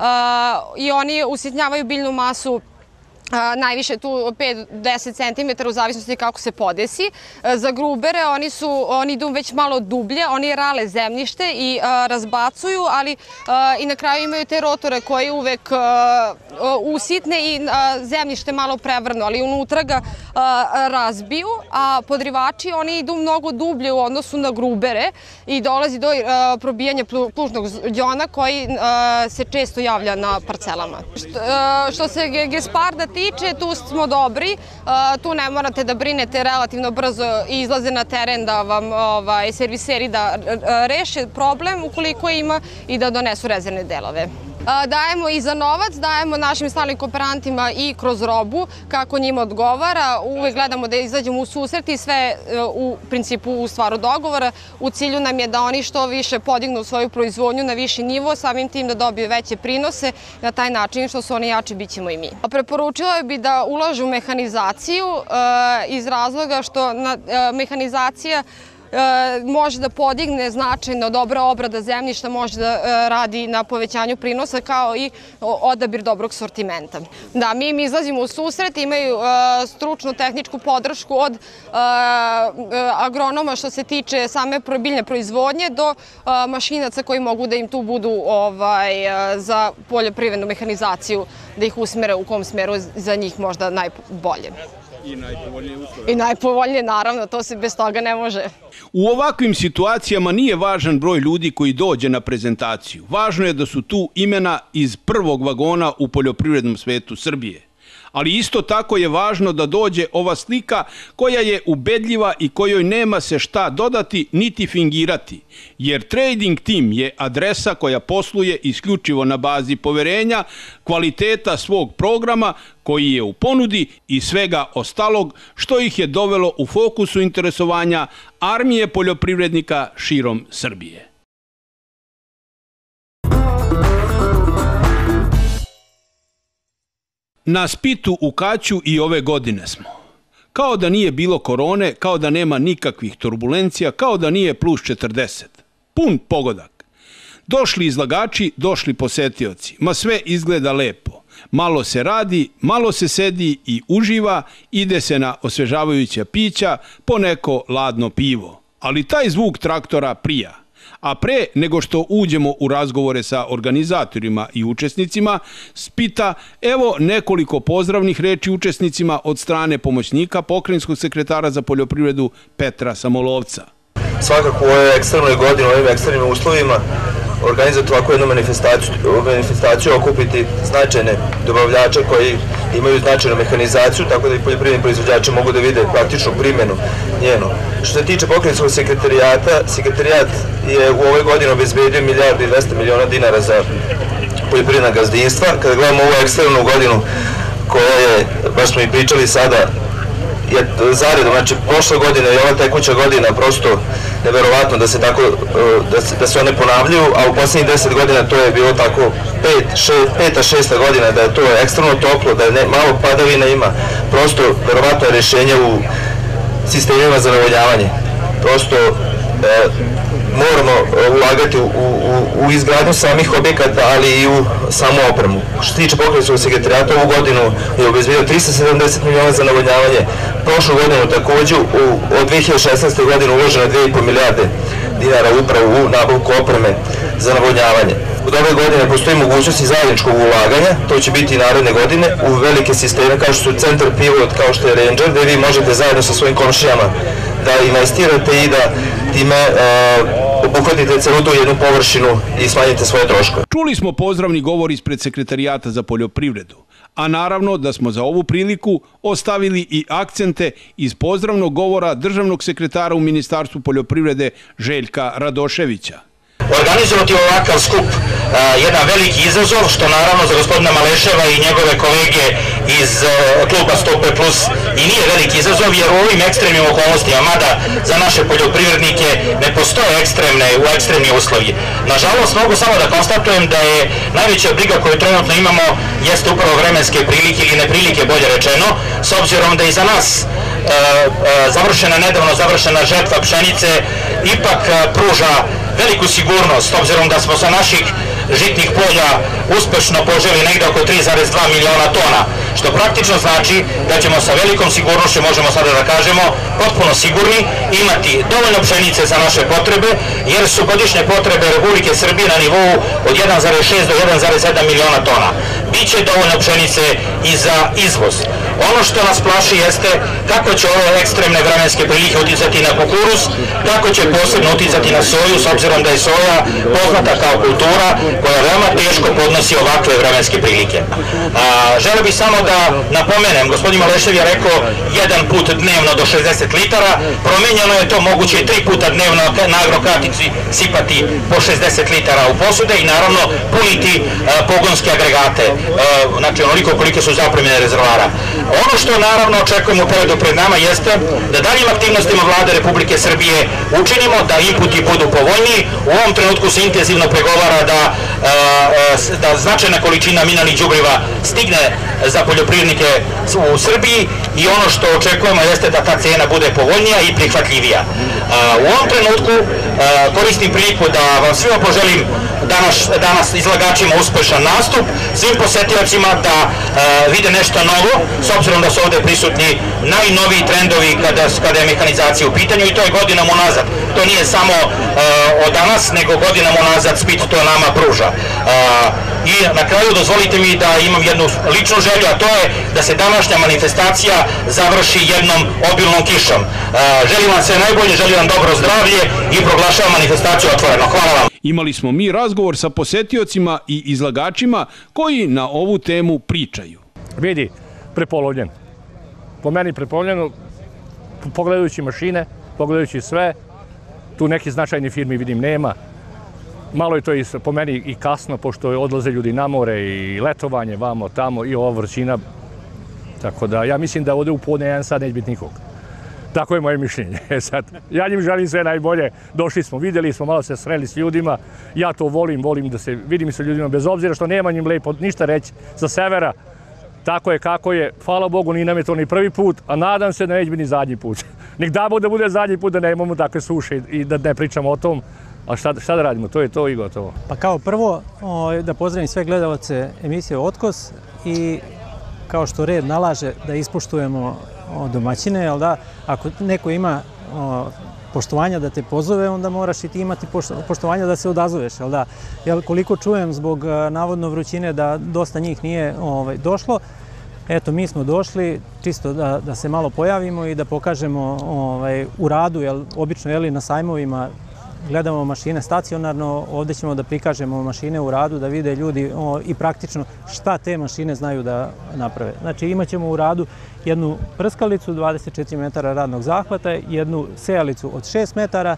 i oni usitnjavaju biljnu masu najviše tu pet do deset centimetara u zavisnosti kako se podesi. Za grubere oni idu već malo dublje, oni rale zemljište i razbacuju, ali i na kraju imaju te rotore koji uvek usitne i zemljište malo prevrnu, ali unutra ga razbiju, a podrivači oni idu mnogo dublje u odnosu na grubere i dolazi do probijanja plužnog đona koji se često javlja na parcelama. Što se Gesparda tiče, tu smo dobri, tu ne morate da brinete, relativno brzo izlaze na teren da vam serviseri da reše problem ukoliko ima i da donesu rezervne delove. Dajemo i za novac, dajemo našim stalnim kooperantima i kroz robu, kako njima odgovara. Uvek gledamo da izađemo u susret i sve u principu u stvaru dogovora. U cilju nam je da oni što više podignu svoju proizvodnju na viši nivo, samim tim da dobiju veće prinose. Na taj način što su oni jači, bit ćemo i mi. Preporučila bi da ulažu u mehanizaciju iz razloga što mehanizacija može da podigne značajno dobra obrada zemljišta, može da radi na povećanju prinosa kao i odabir dobrog sortimenta. Da, mi im izlazimo u susret, imaju stručnu tehničku podršku od agronoma što se tiče same biljne proizvodnje do mašinaca koji mogu da im tu budu za poljoprivrednu mehanizaciju, da ih usmere u kom smeru za njih možda najbolje.
I najpovoljnije uslove.
I najpovoljnije, naravno, to se bez toga ne može.
U ovakvim situacijama nije važan broj ljudi koji dođe na prezentaciju. Važno je da su tu imena iz prvog vagona u poljoprivrednom svetu Srbije. Ali isto tako je važno da dođe ova slika koja je ubedljiva i kojoj nema se šta dodati niti fingirati, jer Trading Team je adresa koja posluje isključivo na bazi poverenja, kvaliteta svog programa koji je u ponudi i svega ostalog što ih je dovelo u fokusu interesovanja armije poljoprivrednika širom Srbije. Na Spitu u Kaću i ove godine smo. Kao da nije bilo korone, kao da nema nikakvih turbulencija, kao da nije plus četrdeset. Pun pogodak. Došli izlagači, došli posetioci. Ma sve izgleda lepo. Malo se radi, malo se sedi i uživa, ide se na osvežavajuća pića, poneko ladno pivo. Ali taj zvuk traktora prija. A pre nego što uđemo u razgovore sa organizatorima i učesnicima Spita, evo nekoliko pozdravnih reči učesnicima od strane pomoćnika pokrajinskog sekretara za poljoprivredu Petra Samolovca.
Svakako u ovoj ekstremnoj godini, u ovim ekstremnim uslovima, organizati ovakvu jednu manifestaciju, manifestaciju okupiti značajne dobavljače koji imaju značajnu mehanizaciju, tako da i poljoprivredni proizvođači mogu da vide praktičnu primjenu njenu. Što se tiče pokrajinskog sekretarijata, sekretarijat je u ovoj godini obezbedio milijardu i dvesta miliona dinara za poljoprivredna gazdinstva. Kada gledamo ovu eksternu godinu koja je, baš smo i pričali sada, je zaredom, znači prošle godine i ova tekuća godina prosto neverovatno da se tako, da se, da se one ponavljaju, a u posljednjih deset godina to je bilo tako pet, šest, peta, šesta godina, da je to ekstremno toplo, da je ne, malo padavina ima, prosto verovatno je rješenje u sistemima za navodnjavanje. Prosto e, moramo ulagati u, u, u izgradnju samih objekata, ali i u samu opremu. Što se tiče pokrajinskog sekretarijata, ovu godinu je obezbedio trista sedamdeset miliona za navodnjavanje. Prošlu godinu također, u, od dve hiljade šesnaeste. godine uloženo dve i po milijarde dinara upravo u nabavku opreme za navodnjavanje. Od ove godine postoji mogućnost i zajedničkog ulaganja, to će biti i naredne godine, u velike sisteme kao što su Centar Pivot, kao što je Ranger, gde vi možete zajedno sa svojim komšijama da investirate i da time uh, obuhvatite celu tu jednu površinu i smanjite svoje troškove.
Čuli smo pozdravni govor ispred Sekretarijata za poljoprivredu, a naravno da smo za ovu priliku ostavili i akcente iz pozdravnog govora državnog sekretara u Ministarstvu poljoprivrede Željka Radoševića.
Organizovati ovakav skup jedan veliki izazov, što naravno za gospodina Maleševa i njegove kolege iz kluba sto pet plus i nije veliki izazov, jer u ovim ekstremnim okolnostima, mada za naše poljoprivrednike ne postoje ekstremne, u ekstremni uslovi. Nažalost, mogu samo da konstatujem da je najveća briga koju trenutno imamo jeste upravo vremenske prilike ili neprilike, bolje rečeno, s obzirom da i za nas e, e, završena, nedavno završena žetva pšenice ipak e, pruža veliku sigurnost, s obzirom da smo sa naših žitnih polja uspešno poželi negde oko tri zarez dva miliona tona, što praktično znači da ćemo sa velikom sigurnošću, možemo sada da kažemo, potpuno sigurni imati dovoljno pšenice za naše potrebe, jer su godišnje potrebe Republike Srbije na nivou od jedan zarez šest do jedan zarez sedam miliona tona. Biće dovoljno pšenice i za izvoz. Ono što nas plaši jeste kako će ove ekstremne vremenske prilike uticati na kukuruz, kako će posebno uticati na soju, s obzirom da je soja poznata kao kultura koja veoma teško podnosi ovakve vremenske prilike. Želeo bih samo da napomenem, gospodin Malešev je rekao jedan put dnevno do šezdeset litara, promenjeno je to moguće i tri puta dnevno na agrokartici sipati po šezdeset litara u posude i naravno puniti pogonske agregate, znači onoliko kolike su zapremljene rezervoara. Ono što naravno očekujemo u periodu pred nama jeste da daljim aktivnostima Vlade Republike Srbije učinimo da inputi budu povoljniji. U ovom trenutku se intenzivno pregovara da, da značajna količina mineralnih đubriva stigne za poljoprivrednike u Srbiji i ono što očekujemo jeste da ta cena bude povoljnija i prihvatljivija. U ovom trenutku koristim priliku da vam svima poželim danas, danas izlagačima uspešan nastup, svim posetiocima da vide nešto novo, s obzirom da su ovde prisutni najnoviji trendovi kada, kada je mehanizacija u pitanju i to je godinama unazad. To nije samo uh, od danas, nego godinama unazad Spit to nama pruža. Uh, I na kraju dozvolite mi da imam jednu ličnu želju, a to je da se današnja manifestacija završi jednom obilnom kišom. Uh, želim vam sve najbolje, želim vam dobro zdravlje i proglašavam manifestaciju otvoreno. Hvala vam.
Imali smo mi razgovor sa posetiocima i izlagačima koji na ovu temu pričaju.
Vidi, prepolovljen. Po meni prepolovljeno, pogledajući mašine, pogledajući sve, tu neki značajni firmi vidim nema. Malo je to i po meni i kasno, pošto odlaze ljudi na more i letovanje, vamo, tamo i ova vrćina. Tako da ja mislim da ovde u podne jedan sad neće biti nikog. Tako je moje mišljenje. Sad, ja njim želim sve najbolje. Došli smo, vidjeli smo, malo se sreli s ljudima. Ja to volim, volim da se vidim sa ljudima, bez obzira što nema njim lepo ništa reći sa severa. Tako je kako je. Hvala Bogu, ni nam je to ni prvi put, a nadam se da neće biti ni zadnji put. Nek da da bude zadnji put da ne imamo takve suše i da ne pričamo o tom. A šta, šta da radimo? To je to i gotovo.
Pa kao prvo da pozdravim sve gledalce emisije Otkos i kao što red nalaže da ispoštujemo domaćine, jel da? Ako neko ima poštovanja da te pozove, onda moraš i ti imati poštovanja da se odazoveš, jel da? Jel, koliko čujem zbog navodno vrućine da dosta njih nije ovaj, došlo, eto mi smo došli čisto da, da se malo pojavimo i da pokažemo ovaj, u radu, jel, obično jeli, na sajmovima gledamo mašine stacionarno, ovdje ćemo da prikažemo mašine u radu, da vide ljudi i praktično šta te mašine znaju da naprave. Znači imat ćemo u radu jednu prskalicu dvadeset četiri metara radnog zahvata, jednu sejalicu od šest metara.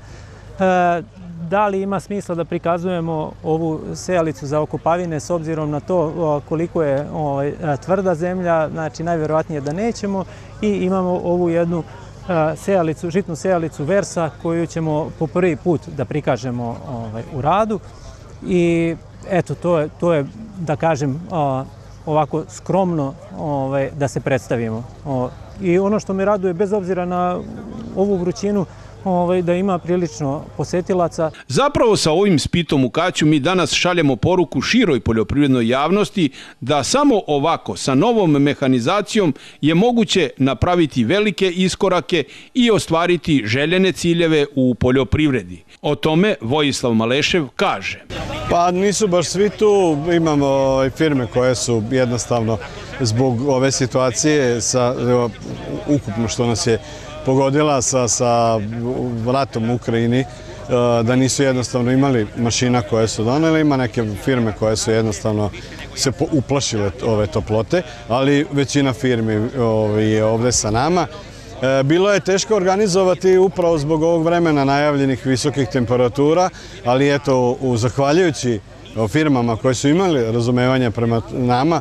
Da li ima smisla da prikazujemo ovu sejalicu za okopavine s obzirom na to koliko je tvrda zemlja, znači najvjerovatnije da nećemo, i imamo ovu jednu sejalicu, žitnu sejalicu Versa koju ćemo po prvi put da prikažemo u radu i eto to je, to je da kažem ovako skromno da se predstavimo. I ono što me raduje bez obzira na ovu vrućinu da ima prilično posetilaca.
Zapravo sa ovim spitom u Kaću mi danas šaljemo poruku široj poljoprivrednoj javnosti da samo ovako sa novom mehanizacijom je moguće napraviti velike iskorake i ostvariti željene ciljeve u poljoprivredi. O tome Vojislav Malešev kaže.
Pa nisu baš svi tu, imamo firme koje su jednostavno zbog ove situacije sa ukupno što nas je pogodila sa, sa ratom u Ukrajini, da nisu jednostavno imali mašina koje su doneli. Ima neke firme koje su jednostavno se uplašile ove toplote, ali većina firmi je ovdje sa nama. Bilo je teško organizovati upravo zbog ovog vremena najavljenih visokih temperatura, ali eto, zahvaljujući firmama koje su imali razumevanje prema nama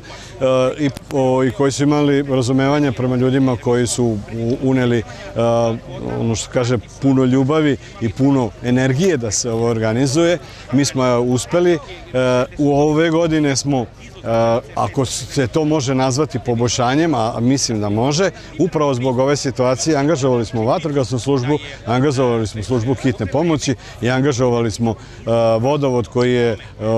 i koji su imali razumevanje prema ljudima koji su uneli, ono što kaže, puno ljubavi i puno energije da se ovo organizuje. Mi smo uspeli. U ove godine smo, ako se to može nazvati poboljšanjem, a mislim da može, upravo zbog ove situacije angažovali smo vatrogasnu službu, angažovali smo službu hitne pomoći i angažovali smo vodovod koji je,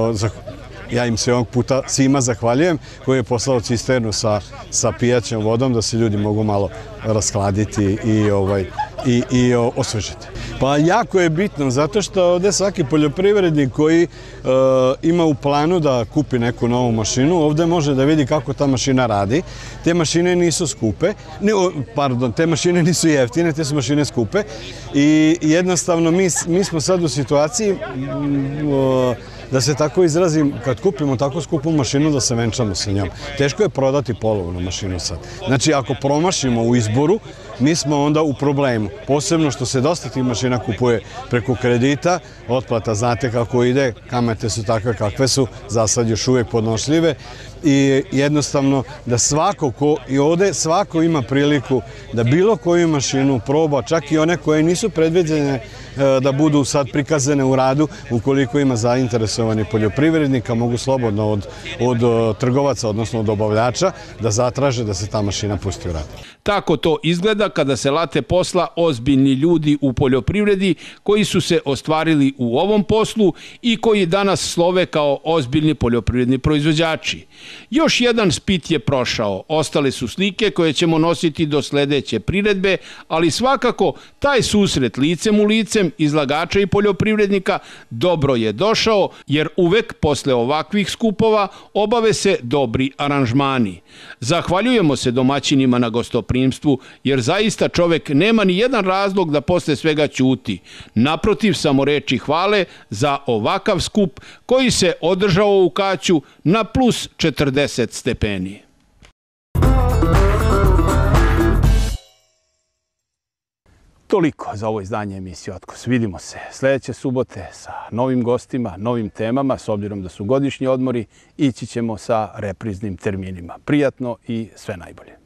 ja im se ovog puta svima zahvaljujem, koji je poslao cisternu sa, sa pijaćom vodom da se ljudi mogu malo raskladiti i, ovaj, i, i osvežiti. Pa jako je bitno, zato što ovdje svaki poljoprivrednik koji uh, ima u planu da kupi neku novu mašinu, ovdje može da vidi kako ta mašina radi. Te mašine nisu skupe, ne, pardon, te mašine nisu jeftine, te su mašine skupe i jednostavno mi, mi smo sad u situaciji uh, da se tako izrazim, kad kupimo tako skupu mašinu da se venčamo sa njom. Teško je prodati polovnu mašinu sad. Znači, ako promašimo u izboru, mi smo onda u problemu. Posebno što se dosta tih mašina kupuje preko kredita, otplata znate kako ide, kamate su takve kakve su, za sad još uvijek podnošljive i jednostavno da svako ko, i ovdje svako ima priliku da bilo koju mašinu proba, čak i one koje nisu predviđene da budu sad prikazane u radu, ukoliko ima zainteresovani poljoprivrednika, mogu slobodno od, od trgovaca, odnosno od dobavljača, da zatraže da se ta mašina pusti u rad.
Tako to izgleda kada se late posla ozbiljni ljudi u poljoprivredi koji su se ostvarili u ovom poslu i koji danas slove kao ozbiljni poljoprivredni proizvođači. Još jedan spit je prošao, ostale su slike koje ćemo nositi do sljedeće priredbe, ali svakako taj susret licem u licem izlagača i poljoprivrednika dobro je došao, jer uvek posle ovakvih skupova obave se dobri aranžmani. Zahvaljujemo se domaćinima na gostoprimstvu, jer zaista čovek nema ni jedan razlog da posle svega ćuti. Naprotiv, samo reči hvale za ovakav skup koji se održao u Kaću na plus četrdeset stepeni.
Toliko za ovo izdanje emisije Otkos. Vidimo se sljedeće subote sa novim gostima, novim temama, s obzirom da su godišnji odmori, ići ćemo sa repriznim terminima. Prijatno i sve najbolje.